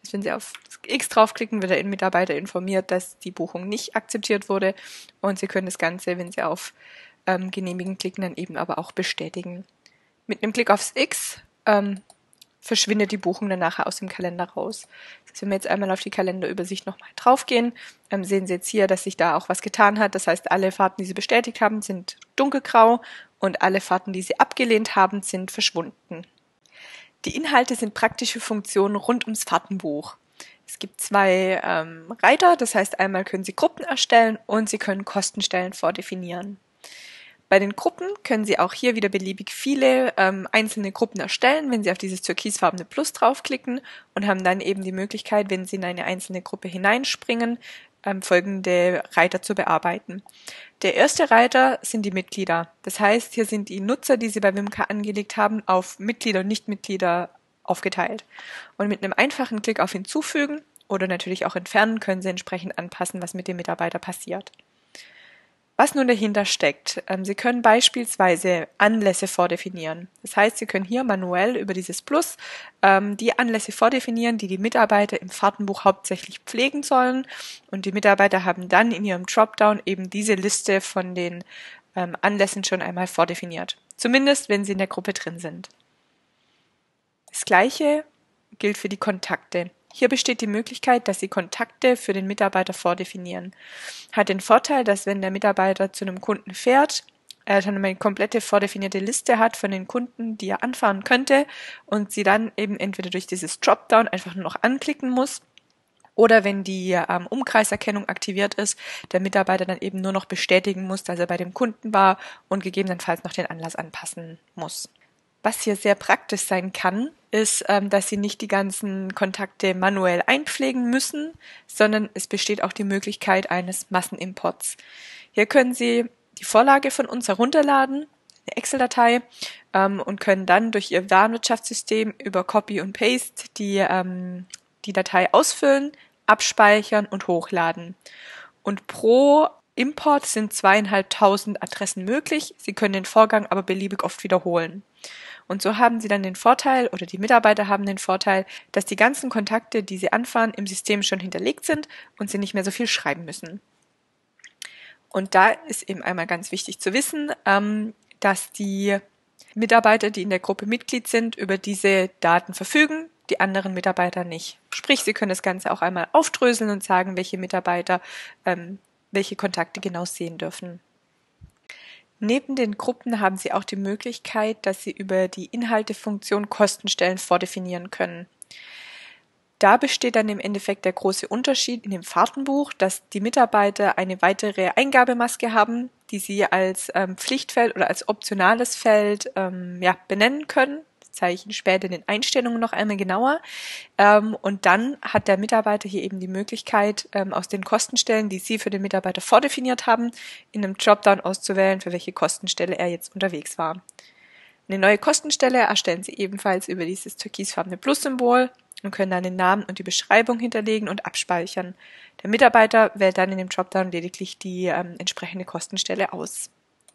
Wenn Sie auf X draufklicken, wird der Mitarbeiter informiert, dass die Buchung nicht akzeptiert wurde und Sie können das Ganze, wenn Sie auf ähm, Genehmigen klicken, dann eben aber auch bestätigen. Mit einem Klick aufs X ähm, verschwindet die Buchung dann nachher aus dem Kalender raus. Das heißt, wenn wir jetzt einmal auf die Kalenderübersicht nochmal draufgehen, ähm, sehen Sie jetzt hier, dass sich da auch was getan hat. Das heißt, alle Fahrten, die Sie bestätigt haben, sind dunkelgrau und alle Fahrten, die Sie abgelehnt haben, sind verschwunden. Die Inhalte sind praktische Funktionen rund ums Fahrtenbuch. Es gibt zwei ähm, Reiter, das heißt, einmal können Sie Gruppen erstellen und Sie können Kostenstellen vordefinieren. Bei den Gruppen können Sie auch hier wieder beliebig viele ähm, einzelne Gruppen erstellen, wenn Sie auf dieses türkisfarbene Plus draufklicken und haben dann eben die Möglichkeit, wenn Sie in eine einzelne Gruppe hineinspringen, ähm, folgende Reiter zu bearbeiten. Der erste Reiter sind die Mitglieder. Das heißt, hier sind die Nutzer, die Sie bei Wimka angelegt haben, auf Mitglieder und Nichtmitglieder aufgeteilt. Und mit einem einfachen Klick auf Hinzufügen oder natürlich auch Entfernen können Sie entsprechend anpassen, was mit dem Mitarbeiter passiert. Was nun dahinter steckt. Sie können beispielsweise Anlässe vordefinieren. Das heißt, Sie können hier manuell über dieses Plus ähm, die Anlässe vordefinieren, die die Mitarbeiter im Fahrtenbuch hauptsächlich pflegen sollen. Und die Mitarbeiter haben dann in ihrem Dropdown eben diese Liste von den ähm, Anlässen schon einmal vordefiniert. Zumindest, wenn sie in der Gruppe drin sind. Das Gleiche gilt für die Kontakte. Hier besteht die Möglichkeit, dass Sie Kontakte für den Mitarbeiter vordefinieren. Hat den Vorteil, dass wenn der Mitarbeiter zu einem Kunden fährt, er dann eine komplette vordefinierte Liste hat von den Kunden, die er anfahren könnte und sie dann eben entweder durch dieses Dropdown einfach nur noch anklicken muss oder wenn die ähm, Umkreiserkennung aktiviert ist, der Mitarbeiter dann eben nur noch bestätigen muss, dass er bei dem Kunden war und gegebenenfalls noch den Anlass anpassen muss. Was hier sehr praktisch sein kann, ist, dass Sie nicht die ganzen Kontakte manuell einpflegen müssen, sondern es besteht auch die Möglichkeit eines Massenimports. Hier können Sie die Vorlage von uns herunterladen, eine Excel-Datei, und können dann durch Ihr Warenwirtschaftssystem über Copy und Paste die, ähm, die Datei ausfüllen, abspeichern und hochladen. Und pro Import sind zweieinhalbtausend Adressen möglich. Sie können den Vorgang aber beliebig oft wiederholen. Und so haben Sie dann den Vorteil, oder die Mitarbeiter haben den Vorteil, dass die ganzen Kontakte, die Sie anfahren, im System schon hinterlegt sind und Sie nicht mehr so viel schreiben müssen. Und da ist eben einmal ganz wichtig zu wissen, ähm, dass die Mitarbeiter, die in der Gruppe Mitglied sind, über diese Daten verfügen, die anderen Mitarbeiter nicht. Sprich, Sie können das Ganze auch einmal aufdröseln und sagen, welche Mitarbeiter ähm, welche Kontakte genau sehen dürfen. Neben den Gruppen haben Sie auch die Möglichkeit, dass Sie über die Inhaltefunktion Kostenstellen vordefinieren können. Da besteht dann im Endeffekt der große Unterschied in dem Fahrtenbuch, dass die Mitarbeiter eine weitere Eingabemaske haben, die Sie als ähm, Pflichtfeld oder als optionales Feld ähm, ja, benennen können. Das zeige ich Ihnen später in den Einstellungen noch einmal genauer. Ähm, und dann hat der Mitarbeiter hier eben die Möglichkeit, ähm, aus den Kostenstellen, die Sie für den Mitarbeiter vordefiniert haben, in einem Dropdown auszuwählen, für welche Kostenstelle er jetzt unterwegs war. Eine neue Kostenstelle erstellen Sie ebenfalls über dieses türkisfarbene Plus-Symbol und können dann den Namen und die Beschreibung hinterlegen und abspeichern. Der Mitarbeiter wählt dann in dem Dropdown lediglich die ähm, entsprechende Kostenstelle aus.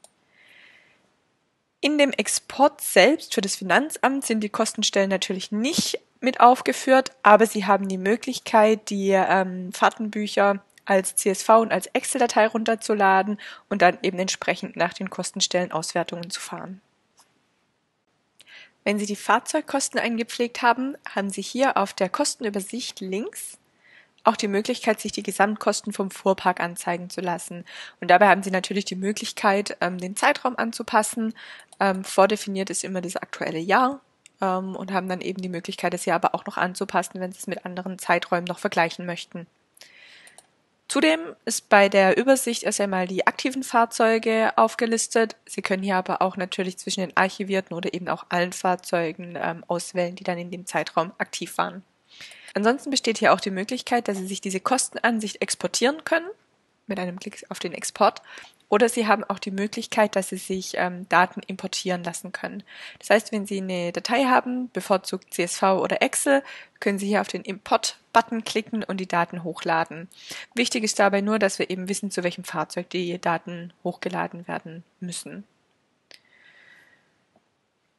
In dem Export selbst für das Finanzamt sind die Kostenstellen natürlich nicht mit aufgeführt, aber Sie haben die Möglichkeit, die ähm, Fahrtenbücher als C S V und als Excel-Datei runterzuladen und dann eben entsprechend nach den Kostenstellenauswertungen zu fahren. Wenn Sie die Fahrzeugkosten eingepflegt haben, haben Sie hier auf der Kostenübersicht links auch die Möglichkeit, sich die Gesamtkosten vom Fuhrpark anzeigen zu lassen. Und dabei haben Sie natürlich die Möglichkeit, ähm, den Zeitraum anzupassen. Ähm, vordefiniert ist immer das aktuelle Jahr ähm, und haben dann eben die Möglichkeit, das Jahr aber auch noch anzupassen, wenn Sie es mit anderen Zeiträumen noch vergleichen möchten. Zudem ist bei der Übersicht erst einmal die aktiven Fahrzeuge aufgelistet. Sie können hier aber auch natürlich zwischen den archivierten oder eben auch allen Fahrzeugen ähm, auswählen, die dann in dem Zeitraum aktiv waren. Ansonsten besteht hier auch die Möglichkeit, dass Sie sich diese Kostenansicht exportieren können, mit einem Klick auf den Export, oder Sie haben auch die Möglichkeit, dass Sie sich ähm, Daten importieren lassen können. Das heißt, wenn Sie eine Datei haben, bevorzugt C S V oder Excel, können Sie hier auf den Import-Button klicken und die Daten hochladen. Wichtig ist dabei nur, dass wir eben wissen, zu welchem Fahrzeug die Daten hochgeladen werden müssen.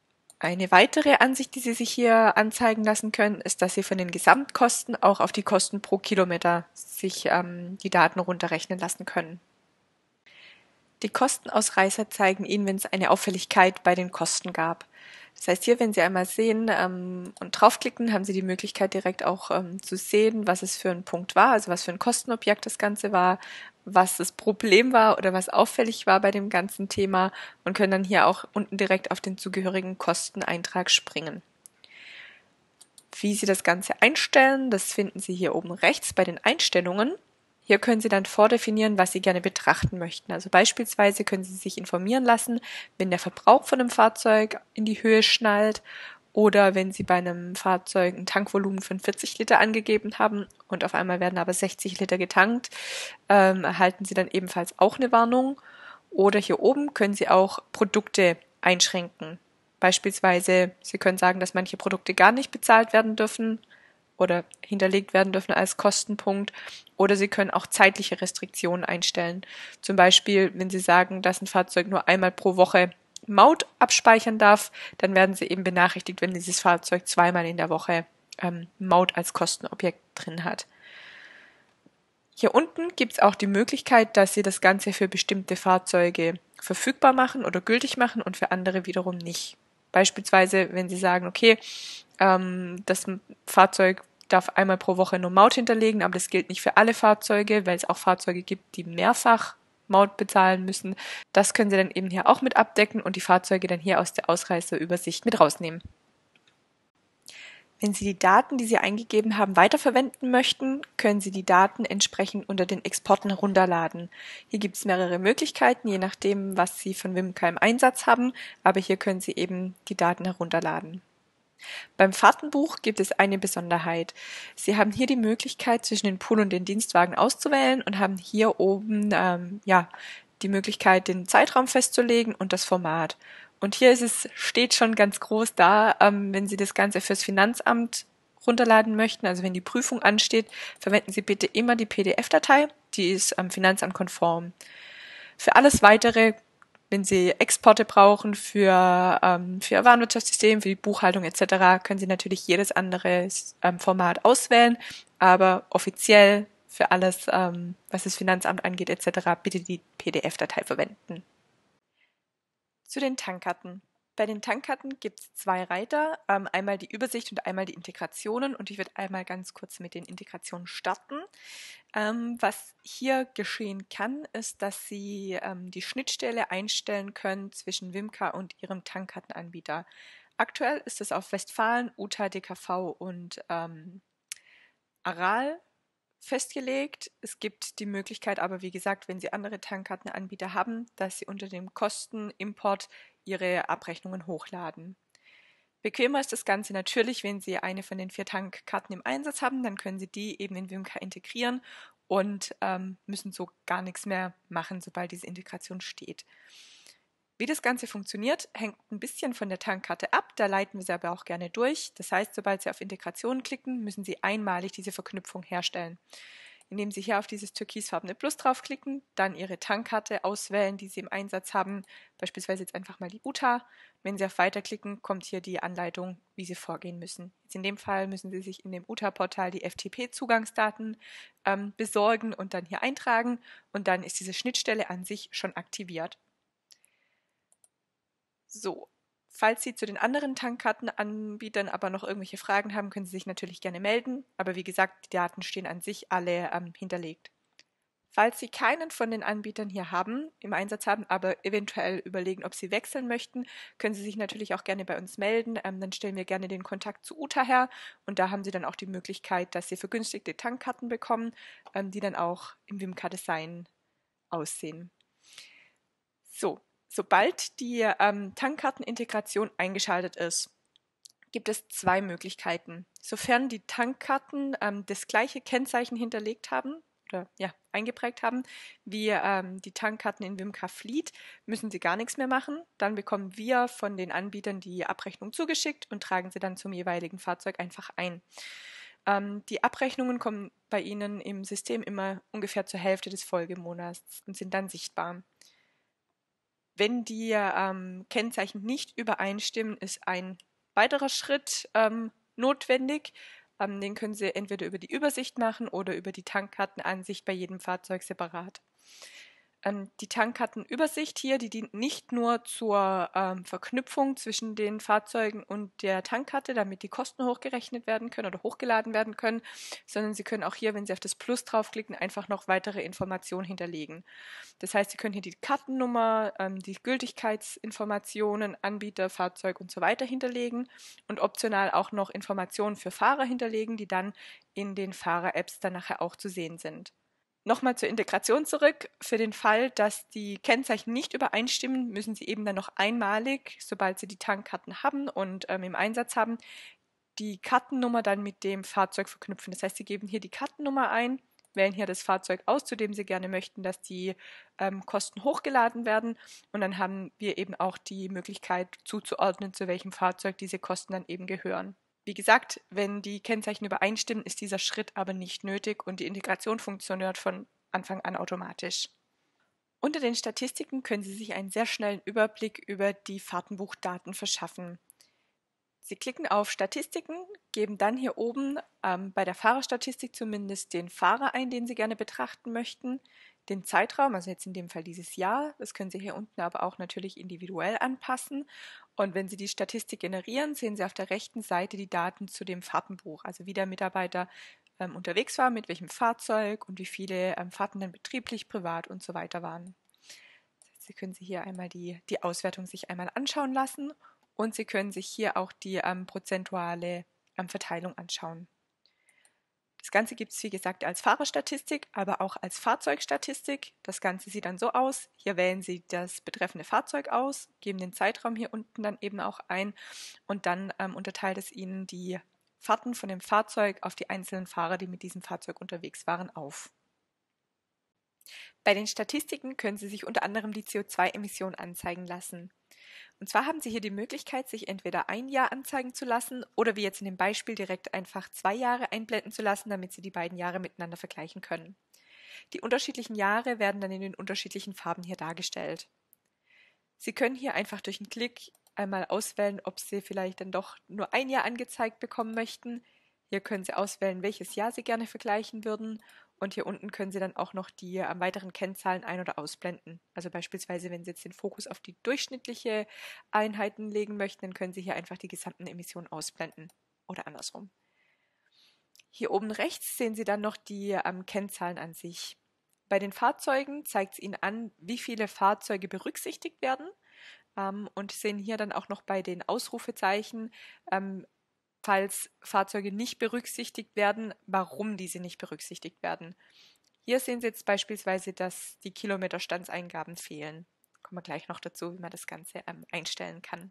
Eine weitere Ansicht, die Sie sich hier anzeigen lassen können, ist, dass Sie von den Gesamtkosten auch auf die Kosten pro Kilometer sich ähm, die Daten runterrechnen lassen können. Die Kostenausreißer zeigen Ihnen, wenn es eine Auffälligkeit bei den Kosten gab. Das heißt, hier, wenn Sie einmal sehen ähm, und draufklicken, haben Sie die Möglichkeit, direkt auch ähm, zu sehen, was es für ein Punkt war, also was für ein Kostenobjekt das Ganze war, was das Problem war oder was auffällig war bei dem ganzen Thema und können dann hier auch unten direkt auf den zugehörigen Kosteneintrag springen. Wie Sie das Ganze einstellen, das finden Sie hier oben rechts bei den Einstellungen. Hier können Sie dann vordefinieren, was Sie gerne betrachten möchten. Also beispielsweise können Sie sich informieren lassen, wenn der Verbrauch von einem Fahrzeug in die Höhe schnallt oder wenn Sie bei einem Fahrzeug ein Tankvolumen von vierzig Liter angegeben haben und auf einmal werden aber sechzig Liter getankt, ähm, erhalten Sie dann ebenfalls auch eine Warnung. Oder hier oben können Sie auch Produkte einschränken. Beispielsweise, Sie können sagen, dass manche Produkte gar nicht bezahlt werden dürfen oder hinterlegt werden dürfen als Kostenpunkt. Oder Sie können auch zeitliche Restriktionen einstellen. Zum Beispiel, wenn Sie sagen, dass ein Fahrzeug nur einmal pro Woche Maut abspeichern darf, dann werden Sie eben benachrichtigt, wenn dieses Fahrzeug zweimal in der Woche ähm, Maut als Kostenobjekt drin hat. Hier unten gibt es auch die Möglichkeit, dass Sie das Ganze für bestimmte Fahrzeuge verfügbar machen oder gültig machen und für andere wiederum nicht. Beispielsweise, wenn Sie sagen, okay, ähm, das Fahrzeug darf einmal pro Woche nur Maut hinterlegen, aber das gilt nicht für alle Fahrzeuge, weil es auch Fahrzeuge gibt, die mehrfach Maut bezahlen müssen. Das können Sie dann eben hier auch mit abdecken und die Fahrzeuge dann hier aus der Ausreißerübersicht mit rausnehmen. Wenn Sie die Daten, die Sie eingegeben haben, weiterverwenden möchten, können Sie die Daten entsprechend unter den Exporten herunterladen. Hier gibt es mehrere Möglichkeiten, je nachdem, was Sie von Wimka im Einsatz haben, aber hier können Sie eben die Daten herunterladen. Beim Fahrtenbuch gibt es eine Besonderheit. Sie haben hier die Möglichkeit, zwischen den Pool und den Dienstwagen auszuwählen und haben hier oben ähm, ja, die Möglichkeit, den Zeitraum festzulegen und das Format. Und hier ist es, steht schon ganz groß da, ähm, wenn Sie das Ganze fürs Finanzamt runterladen möchten, also wenn die Prüfung ansteht, verwenden Sie bitte immer die P D F-Datei, die ist ähm, finanzamtkonform. Für alles Weitere, wenn Sie Exporte brauchen für, ähm, für Ihr Warenwirtschaftssystem, für die Buchhaltung et cetera, können Sie natürlich jedes andere ähm, Format auswählen, aber offiziell für alles, ähm, was das Finanzamt angeht et cetera, bitte die P D F-Datei verwenden. Zu den Tankkarten. Bei den Tankkarten gibt es zwei Reiter, ähm, einmal die Übersicht und einmal die Integrationen und ich würde einmal ganz kurz mit den Integrationen starten. Ähm, was hier geschehen kann, ist, dass Sie ähm, die Schnittstelle einstellen können zwischen Wimka und Ihrem Tankkartenanbieter. Aktuell ist es auf Westfalen, U T A, D K V und ähm, Aral festgelegt. Es gibt die Möglichkeit aber, wie gesagt, wenn Sie andere Tankkartenanbieter haben, dass Sie unter dem Kostenimport Ihre Abrechnungen hochladen. Bequemer ist das Ganze natürlich, wenn Sie eine von den vier Tankkarten im Einsatz haben, dann können Sie die eben in Wimka integrieren und ähm, müssen so gar nichts mehr machen, sobald diese Integration steht. Wie das Ganze funktioniert, hängt ein bisschen von der Tankkarte ab, da leiten wir sie aber auch gerne durch. Das heißt, sobald Sie auf Integration klicken, müssen Sie einmalig diese Verknüpfung herstellen. Indem Sie hier auf dieses türkisfarbene Plus draufklicken, dann Ihre Tankkarte auswählen, die Sie im Einsatz haben, beispielsweise jetzt einfach mal die U T A. Wenn Sie auf Weiter klicken, kommt hier die Anleitung, wie Sie vorgehen müssen. Jetzt in dem Fall müssen Sie sich in dem U T A-Portal die F T P-Zugangsdaten ähm, besorgen und dann hier eintragen und dann ist diese Schnittstelle an sich schon aktiviert. So, falls Sie zu den anderen Tankkartenanbietern aber noch irgendwelche Fragen haben, können Sie sich natürlich gerne melden. Aber wie gesagt, die Daten stehen an sich alle ähm, hinterlegt. Falls Sie keinen von den Anbietern hier haben, im Einsatz haben, aber eventuell überlegen, ob Sie wechseln möchten, können Sie sich natürlich auch gerne bei uns melden. Ähm, dann stellen wir gerne den Kontakt zu U T A her und da haben Sie dann auch die Möglichkeit, dass Sie vergünstigte Tankkarten bekommen, ähm, die dann auch im Wimka-Design aussehen. So, sobald die ähm, Tankkartenintegration eingeschaltet ist, gibt es zwei Möglichkeiten. Sofern die Tankkarten ähm, das gleiche Kennzeichen hinterlegt haben oder ja, eingeprägt haben wie ähm, die Tankkarten in Wimka Fleet, müssen sie gar nichts mehr machen. Dann bekommen wir von den Anbietern die Abrechnung zugeschickt und tragen sie dann zum jeweiligen Fahrzeug einfach ein. Ähm, die Abrechnungen kommen bei Ihnen im System immer ungefähr zur Hälfte des Folgemonats und sind dann sichtbar. Wenn die ähm, Kennzeichen nicht übereinstimmen, ist ein weiterer Schritt ähm, notwendig. Ähm, den können Sie entweder über die Übersicht machen oder über die Tankkartenansicht bei jedem Fahrzeug separat. Ähm, die Tankkartenübersicht hier, die dient nicht nur zur ähm, Verknüpfung zwischen den Fahrzeugen und der Tankkarte, damit die Kosten hochgerechnet werden können oder hochgeladen werden können, sondern Sie können auch hier, wenn Sie auf das Plus draufklicken, einfach noch weitere Informationen hinterlegen. Das heißt, Sie können hier die Kartennummer, ähm, die Gültigkeitsinformationen, Anbieter, Fahrzeug und so weiter hinterlegen und optional auch noch Informationen für Fahrer hinterlegen, die dann in den Fahrer-Apps dann nachher auch zu sehen sind. Nochmal zur Integration zurück. Für den Fall, dass die Kennzeichen nicht übereinstimmen, müssen Sie eben dann noch einmalig, sobald Sie die Tankkarten haben und ähm, im Einsatz haben, die Kartennummer dann mit dem Fahrzeug verknüpfen. Das heißt, Sie geben hier die Kartennummer ein, wählen hier das Fahrzeug aus, zu dem Sie gerne möchten, dass die ähm, Kosten hochgeladen werden. Und dann haben wir eben auch die Möglichkeit zuzuordnen, zu welchem Fahrzeug diese Kosten dann eben gehören. Wie gesagt, wenn die Kennzeichen übereinstimmen, ist dieser Schritt aber nicht nötig und die Integration funktioniert von Anfang an automatisch. Unter den Statistiken können Sie sich einen sehr schnellen Überblick über die Fahrtenbuchdaten verschaffen. Sie klicken auf Statistiken, geben dann hier oben ähm, bei der Fahrerstatistik zumindest den Fahrer ein, den Sie gerne betrachten möchten, den Zeitraum, also jetzt in dem Fall dieses Jahr. Das können Sie hier unten aber auch natürlich individuell anpassen. Und wenn Sie die Statistik generieren, sehen Sie auf der rechten Seite die Daten zu dem Fahrtenbuch, also wie der Mitarbeiter ähm, unterwegs war, mit welchem Fahrzeug und wie viele ähm, Fahrten dann betrieblich, privat und so weiter waren. Das heißt, Sie können sich hier einmal die, die Auswertung sich einmal anschauen lassen. Und Sie können sich hier auch die ähm, prozentuale ähm, Verteilung anschauen. Das Ganze gibt es, wie gesagt, als Fahrerstatistik, aber auch als Fahrzeugstatistik. Das Ganze sieht dann so aus. Hier wählen Sie das betreffende Fahrzeug aus, geben den Zeitraum hier unten dann eben auch ein und dann ähm, unterteilt es Ihnen die Fahrten von dem Fahrzeug auf die einzelnen Fahrer, die mit diesem Fahrzeug unterwegs waren, auf. Bei den Statistiken können Sie sich unter anderem die C O zwei Emissionen anzeigen lassen. Und zwar haben Sie hier die Möglichkeit, sich entweder ein Jahr anzeigen zu lassen oder wie jetzt in dem Beispiel direkt einfach zwei Jahre einblenden zu lassen, damit Sie die beiden Jahre miteinander vergleichen können. Die unterschiedlichen Jahre werden dann in den unterschiedlichen Farben hier dargestellt. Sie können hier einfach durch einen Klick einmal auswählen, ob Sie vielleicht dann doch nur ein Jahr angezeigt bekommen möchten. Hier können Sie auswählen, welches Jahr Sie gerne vergleichen würden. Und hier unten können Sie dann auch noch die äh, weiteren Kennzahlen ein- oder ausblenden. Also beispielsweise, wenn Sie jetzt den Fokus auf die durchschnittliche Einheiten legen möchten, dann können Sie hier einfach die gesamten Emissionen ausblenden oder andersrum. Hier oben rechts sehen Sie dann noch die ähm, Kennzahlen an sich. Bei den Fahrzeugen zeigt es Ihnen an, wie viele Fahrzeuge berücksichtigt werden ähm, und sehen hier dann auch noch bei den Ausrufezeichen, ähm, falls Fahrzeuge nicht berücksichtigt werden, warum diese nicht berücksichtigt werden. Hier sehen Sie jetzt beispielsweise, dass die Kilometerstandseingaben fehlen. Kommen wir gleich noch dazu, wie man das Ganze ähm, einstellen kann.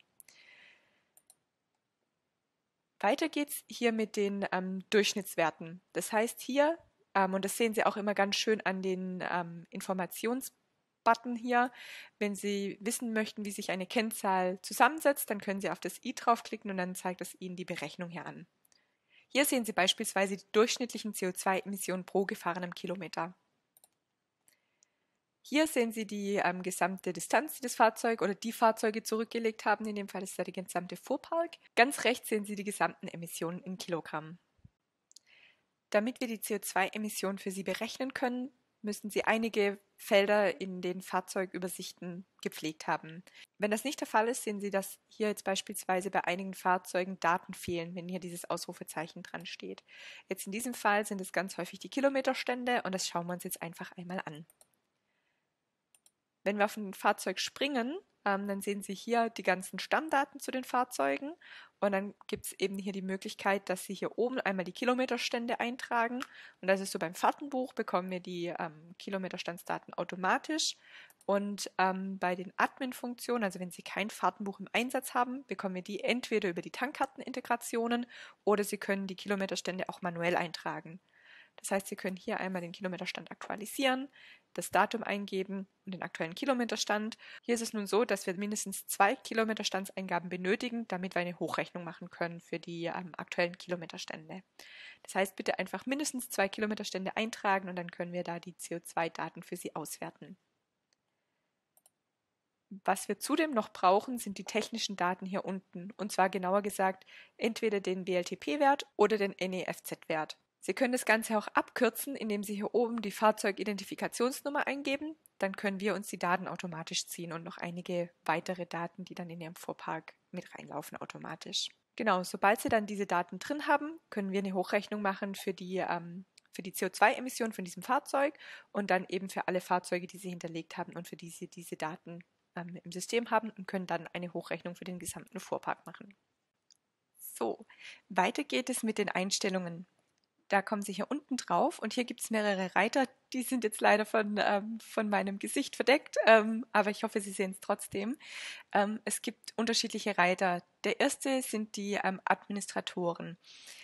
Weiter geht es hier mit den ähm, Durchschnittswerten. Das heißt hier, ähm, und das sehen Sie auch immer ganz schön an den ähm, Informationsbutton hier, wenn Sie wissen möchten, wie sich eine Kennzahl zusammensetzt, dann können Sie auf das i draufklicken und dann zeigt es Ihnen die Berechnung hier an. Hier sehen Sie beispielsweise die durchschnittlichen C O zwei Emissionen pro gefahrenem Kilometer. Hier sehen Sie die ähm, gesamte Distanz, die das Fahrzeug oder die Fahrzeuge zurückgelegt haben. In dem Fall ist das der gesamte Fuhrpark. Ganz rechts sehen Sie die gesamten Emissionen in Kilogramm. Damit wir die C O zwei Emissionen für Sie berechnen können, müssen Sie einige Felder in den Fahrzeugübersichten gepflegt haben. Wenn das nicht der Fall ist, sehen Sie, dass hier jetzt beispielsweise bei einigen Fahrzeugen Daten fehlen, wenn hier dieses Ausrufezeichen dran steht. Jetzt in diesem Fall sind es ganz häufig die Kilometerstände und das schauen wir uns jetzt einfach einmal an. Wenn wir auf ein Fahrzeug springen, ähm, dann sehen Sie hier die ganzen Stammdaten zu den Fahrzeugen und dann gibt es eben hier die Möglichkeit, dass Sie hier oben einmal die Kilometerstände eintragen und das ist so beim Fahrtenbuch, bekommen wir die ähm, Kilometerstandsdaten automatisch und ähm, bei den Admin-Funktionen, also wenn Sie kein Fahrtenbuch im Einsatz haben, bekommen wir die entweder über die Tankkartenintegrationen oder Sie können die Kilometerstände auch manuell eintragen. Das heißt, Sie können hier einmal den Kilometerstand aktualisieren, das Datum eingeben und den aktuellen Kilometerstand. Hier ist es nun so, dass wir mindestens zwei Kilometerstandseingaben benötigen, damit wir eine Hochrechnung machen können für die ähm, aktuellen Kilometerstände. Das heißt, bitte einfach mindestens zwei Kilometerstände eintragen und dann können wir da die C O zwei Daten für Sie auswerten. Was wir zudem noch brauchen, sind die technischen Daten hier unten, und zwar genauer gesagt entweder den W L T P-Wert oder den N E F Z-Wert. Sie können das Ganze auch abkürzen, indem Sie hier oben die Fahrzeugidentifikationsnummer eingeben. Dann können wir uns die Daten automatisch ziehen und noch einige weitere Daten, die dann in Ihrem Fuhrpark mit reinlaufen automatisch. Genau, sobald Sie dann diese Daten drin haben, können wir eine Hochrechnung machen für die, ähm, für die C O zwei Emissionen von diesem Fahrzeug und dann eben für alle Fahrzeuge, die Sie hinterlegt haben und für die Sie diese Daten ähm, im System haben, und können dann eine Hochrechnung für den gesamten Fuhrpark machen. So, weiter geht es mit den Einstellungen. Da kommen Sie hier unten drauf und hier gibt es mehrere Reiter. Die sind jetzt leider von, ähm, von meinem Gesicht verdeckt, ähm, aber ich hoffe, Sie sehen es trotzdem. Ähm, es gibt unterschiedliche Reiter. Der erste sind die ähm, Administratoren.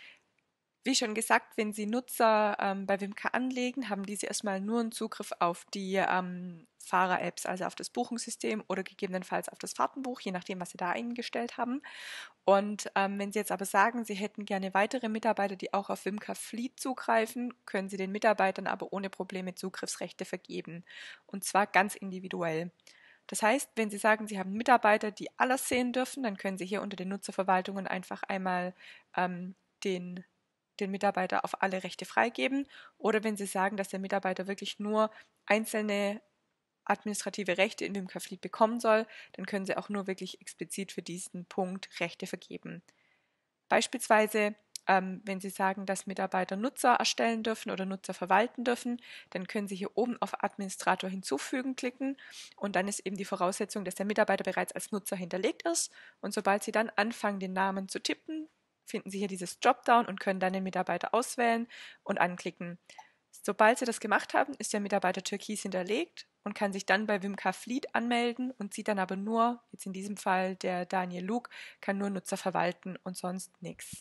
Wie schon gesagt, wenn Sie Nutzer ähm, bei Wimka anlegen, haben diese erstmal nur einen Zugriff auf die ähm, Fahrer-Apps, also auf das Buchungssystem oder gegebenenfalls auf das Fahrtenbuch, je nachdem, was Sie da eingestellt haben. Und ähm, wenn Sie jetzt aber sagen, Sie hätten gerne weitere Mitarbeiter, die auch auf Wimka Fleet zugreifen, können Sie den Mitarbeitern aber ohne Probleme Zugriffsrechte vergeben. Und zwar ganz individuell. Das heißt, wenn Sie sagen, Sie haben Mitarbeiter, die alles sehen dürfen, dann können Sie hier unter den Nutzerverwaltungen einfach einmal ähm, den den Mitarbeiter auf alle Rechte freigeben, oder wenn Sie sagen, dass der Mitarbeiter wirklich nur einzelne administrative Rechte in Wimka Fleet bekommen soll, dann können Sie auch nur wirklich explizit für diesen Punkt Rechte vergeben. Beispielsweise, ähm, wenn Sie sagen, dass Mitarbeiter Nutzer erstellen dürfen oder Nutzer verwalten dürfen, dann können Sie hier oben auf Administrator hinzufügen klicken, und dann ist eben die Voraussetzung, dass der Mitarbeiter bereits als Nutzer hinterlegt ist, und sobald Sie dann anfangen, den Namen zu tippen, finden Sie hier dieses Dropdown und können dann den Mitarbeiter auswählen und anklicken. Sobald Sie das gemacht haben, ist der Mitarbeiter türkis hinterlegt und kann sich dann bei Wimka Fleet anmelden und sieht dann aber nur, jetzt in diesem Fall der Daniel Luke, kann nur Nutzer verwalten und sonst nichts.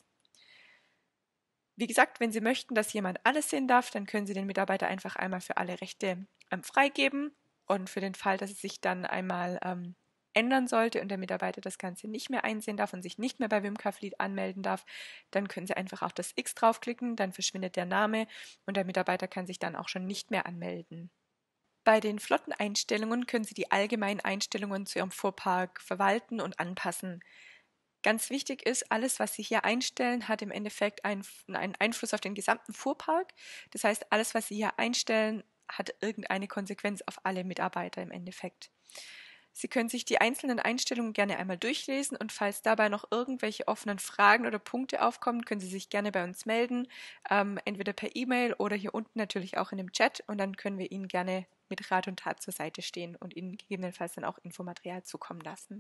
Wie gesagt, wenn Sie möchten, dass jemand alles sehen darf, dann können Sie den Mitarbeiter einfach einmal für alle Rechte ähm, freigeben, und für den Fall, dass es sich dann einmal ähm, ändern sollte und der Mitarbeiter das Ganze nicht mehr einsehen darf und sich nicht mehr bei Wimka Fleet anmelden darf, dann können Sie einfach auf das X draufklicken, dann verschwindet der Name und der Mitarbeiter kann sich dann auch schon nicht mehr anmelden. Bei den Flotteneinstellungen können Sie die allgemeinen Einstellungen zu Ihrem Fuhrpark verwalten und anpassen. Ganz wichtig ist, alles, was Sie hier einstellen, hat im Endeffekt einen, einen Einfluss auf den gesamten Fuhrpark. Das heißt, alles, was Sie hier einstellen, hat irgendeine Konsequenz auf alle Mitarbeiter im Endeffekt. Sie können sich die einzelnen Einstellungen gerne einmal durchlesen, und falls dabei noch irgendwelche offenen Fragen oder Punkte aufkommen, können Sie sich gerne bei uns melden, ähm, entweder per E-Mail oder hier unten natürlich auch in dem Chat, und dann können wir Ihnen gerne mit Rat und Tat zur Seite stehen und Ihnen gegebenenfalls dann auch Infomaterial zukommen lassen.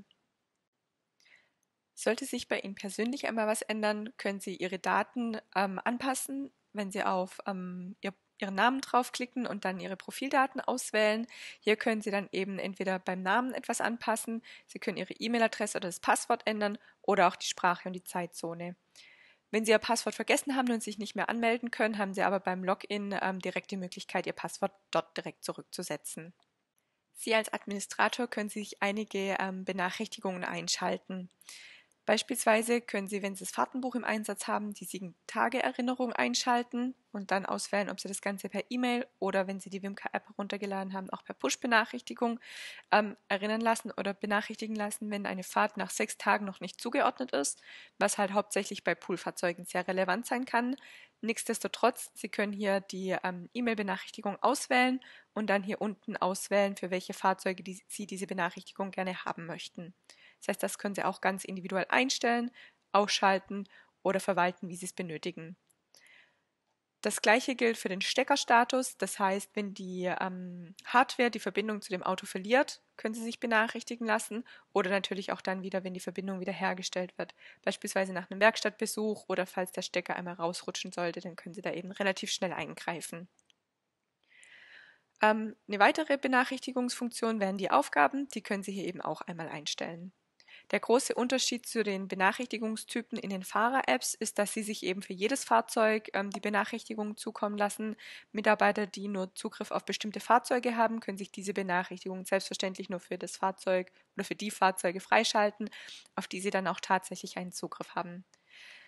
Sollte sich bei Ihnen persönlich einmal was ändern, können Sie Ihre Daten ähm, anpassen, wenn Sie auf ähm, Ihr Ihren Namen draufklicken und dann Ihre Profildaten auswählen. Hier können Sie dann eben entweder beim Namen etwas anpassen, Sie können Ihre E-Mail-Adresse oder das Passwort ändern oder auch die Sprache und die Zeitzone. Wenn Sie Ihr Passwort vergessen haben und sich nicht mehr anmelden können, haben Sie aber beim Login ähm, direkt die Möglichkeit, Ihr Passwort dort direkt zurückzusetzen. Sie als Administrator können sich einige ähm, Benachrichtigungen einschalten. Beispielsweise können Sie, wenn Sie das Fahrtenbuch im Einsatz haben, die Sieben-Tage-Erinnerung einschalten und dann auswählen, ob Sie das Ganze per E-Mail oder, wenn Sie die Wimka-App heruntergeladen haben, auch per Push-Benachrichtigung ähm, erinnern lassen oder benachrichtigen lassen, wenn eine Fahrt nach sechs Tagen noch nicht zugeordnet ist, was halt hauptsächlich bei Poolfahrzeugen sehr relevant sein kann. Nichtsdestotrotz, Sie können hier die ähm, E-Mail-Benachrichtigung auswählen und dann hier unten auswählen, für welche Fahrzeuge die, Sie diese Benachrichtigung gerne haben möchten. Das heißt, das können Sie auch ganz individuell einstellen, ausschalten oder verwalten, wie Sie es benötigen. Das gleiche gilt für den Steckerstatus. Das heißt, wenn die ähm, Hardware die Verbindung zu dem Auto verliert, können Sie sich benachrichtigen lassen, oder natürlich auch dann wieder, wenn die Verbindung wieder hergestellt wird. Beispielsweise nach einem Werkstattbesuch oder falls der Stecker einmal rausrutschen sollte, dann können Sie da eben relativ schnell eingreifen. Ähm, eine weitere Benachrichtigungsfunktion wären die Aufgaben. Die können Sie hier eben auch einmal einstellen. Der große Unterschied zu den Benachrichtigungstypen in den Fahrer-Apps ist, dass sie sich eben für jedes Fahrzeug ähm, die Benachrichtigungen zukommen lassen. Mitarbeiter, die nur Zugriff auf bestimmte Fahrzeuge haben, können sich diese Benachrichtigungen selbstverständlich nur für das Fahrzeug oder für die Fahrzeuge freischalten, auf die sie dann auch tatsächlich einen Zugriff haben.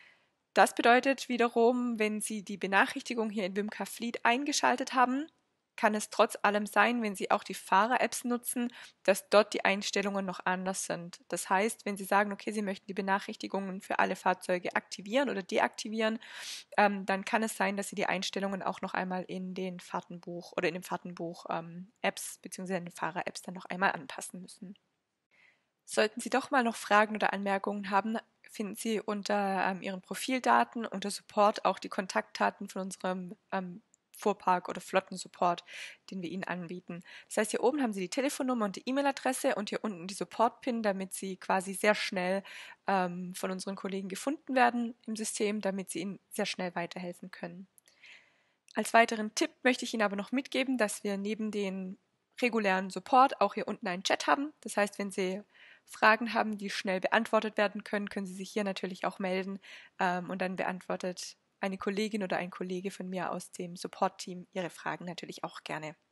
Das bedeutet wiederum, wenn Sie die Benachrichtigung hier in Wimka Fleet eingeschaltet haben, kann es trotz allem sein, wenn Sie auch die Fahrer-Apps nutzen, dass dort die Einstellungen noch anders sind. Das heißt, wenn Sie sagen, okay, Sie möchten die Benachrichtigungen für alle Fahrzeuge aktivieren oder deaktivieren, ähm, dann kann es sein, dass Sie die Einstellungen auch noch einmal in den Fahrtenbuch oder in dem Fahrtenbuch ähm, Apps bzw. in den Fahrer-Apps dann noch einmal anpassen müssen. Sollten Sie doch mal noch Fragen oder Anmerkungen haben, finden Sie unter ähm, Ihren Profildaten unter Support auch die Kontaktdaten von unserem ähm, Fuhrpark- oder Flottensupport, den wir Ihnen anbieten. Das heißt, hier oben haben Sie die Telefonnummer und die E-Mail-Adresse und hier unten die Support-Pin, damit Sie quasi sehr schnell ähm, von unseren Kollegen gefunden werden im System, damit Sie Ihnen sehr schnell weiterhelfen können. Als weiteren Tipp möchte ich Ihnen aber noch mitgeben, dass wir neben den regulären Support auch hier unten einen Chat haben. Das heißt, wenn Sie Fragen haben, die schnell beantwortet werden können, können Sie sich hier natürlich auch melden ähm, und dann beantwortet eine Kollegin oder ein Kollege von mir aus dem Support-Team Ihre Fragen natürlich auch gerne.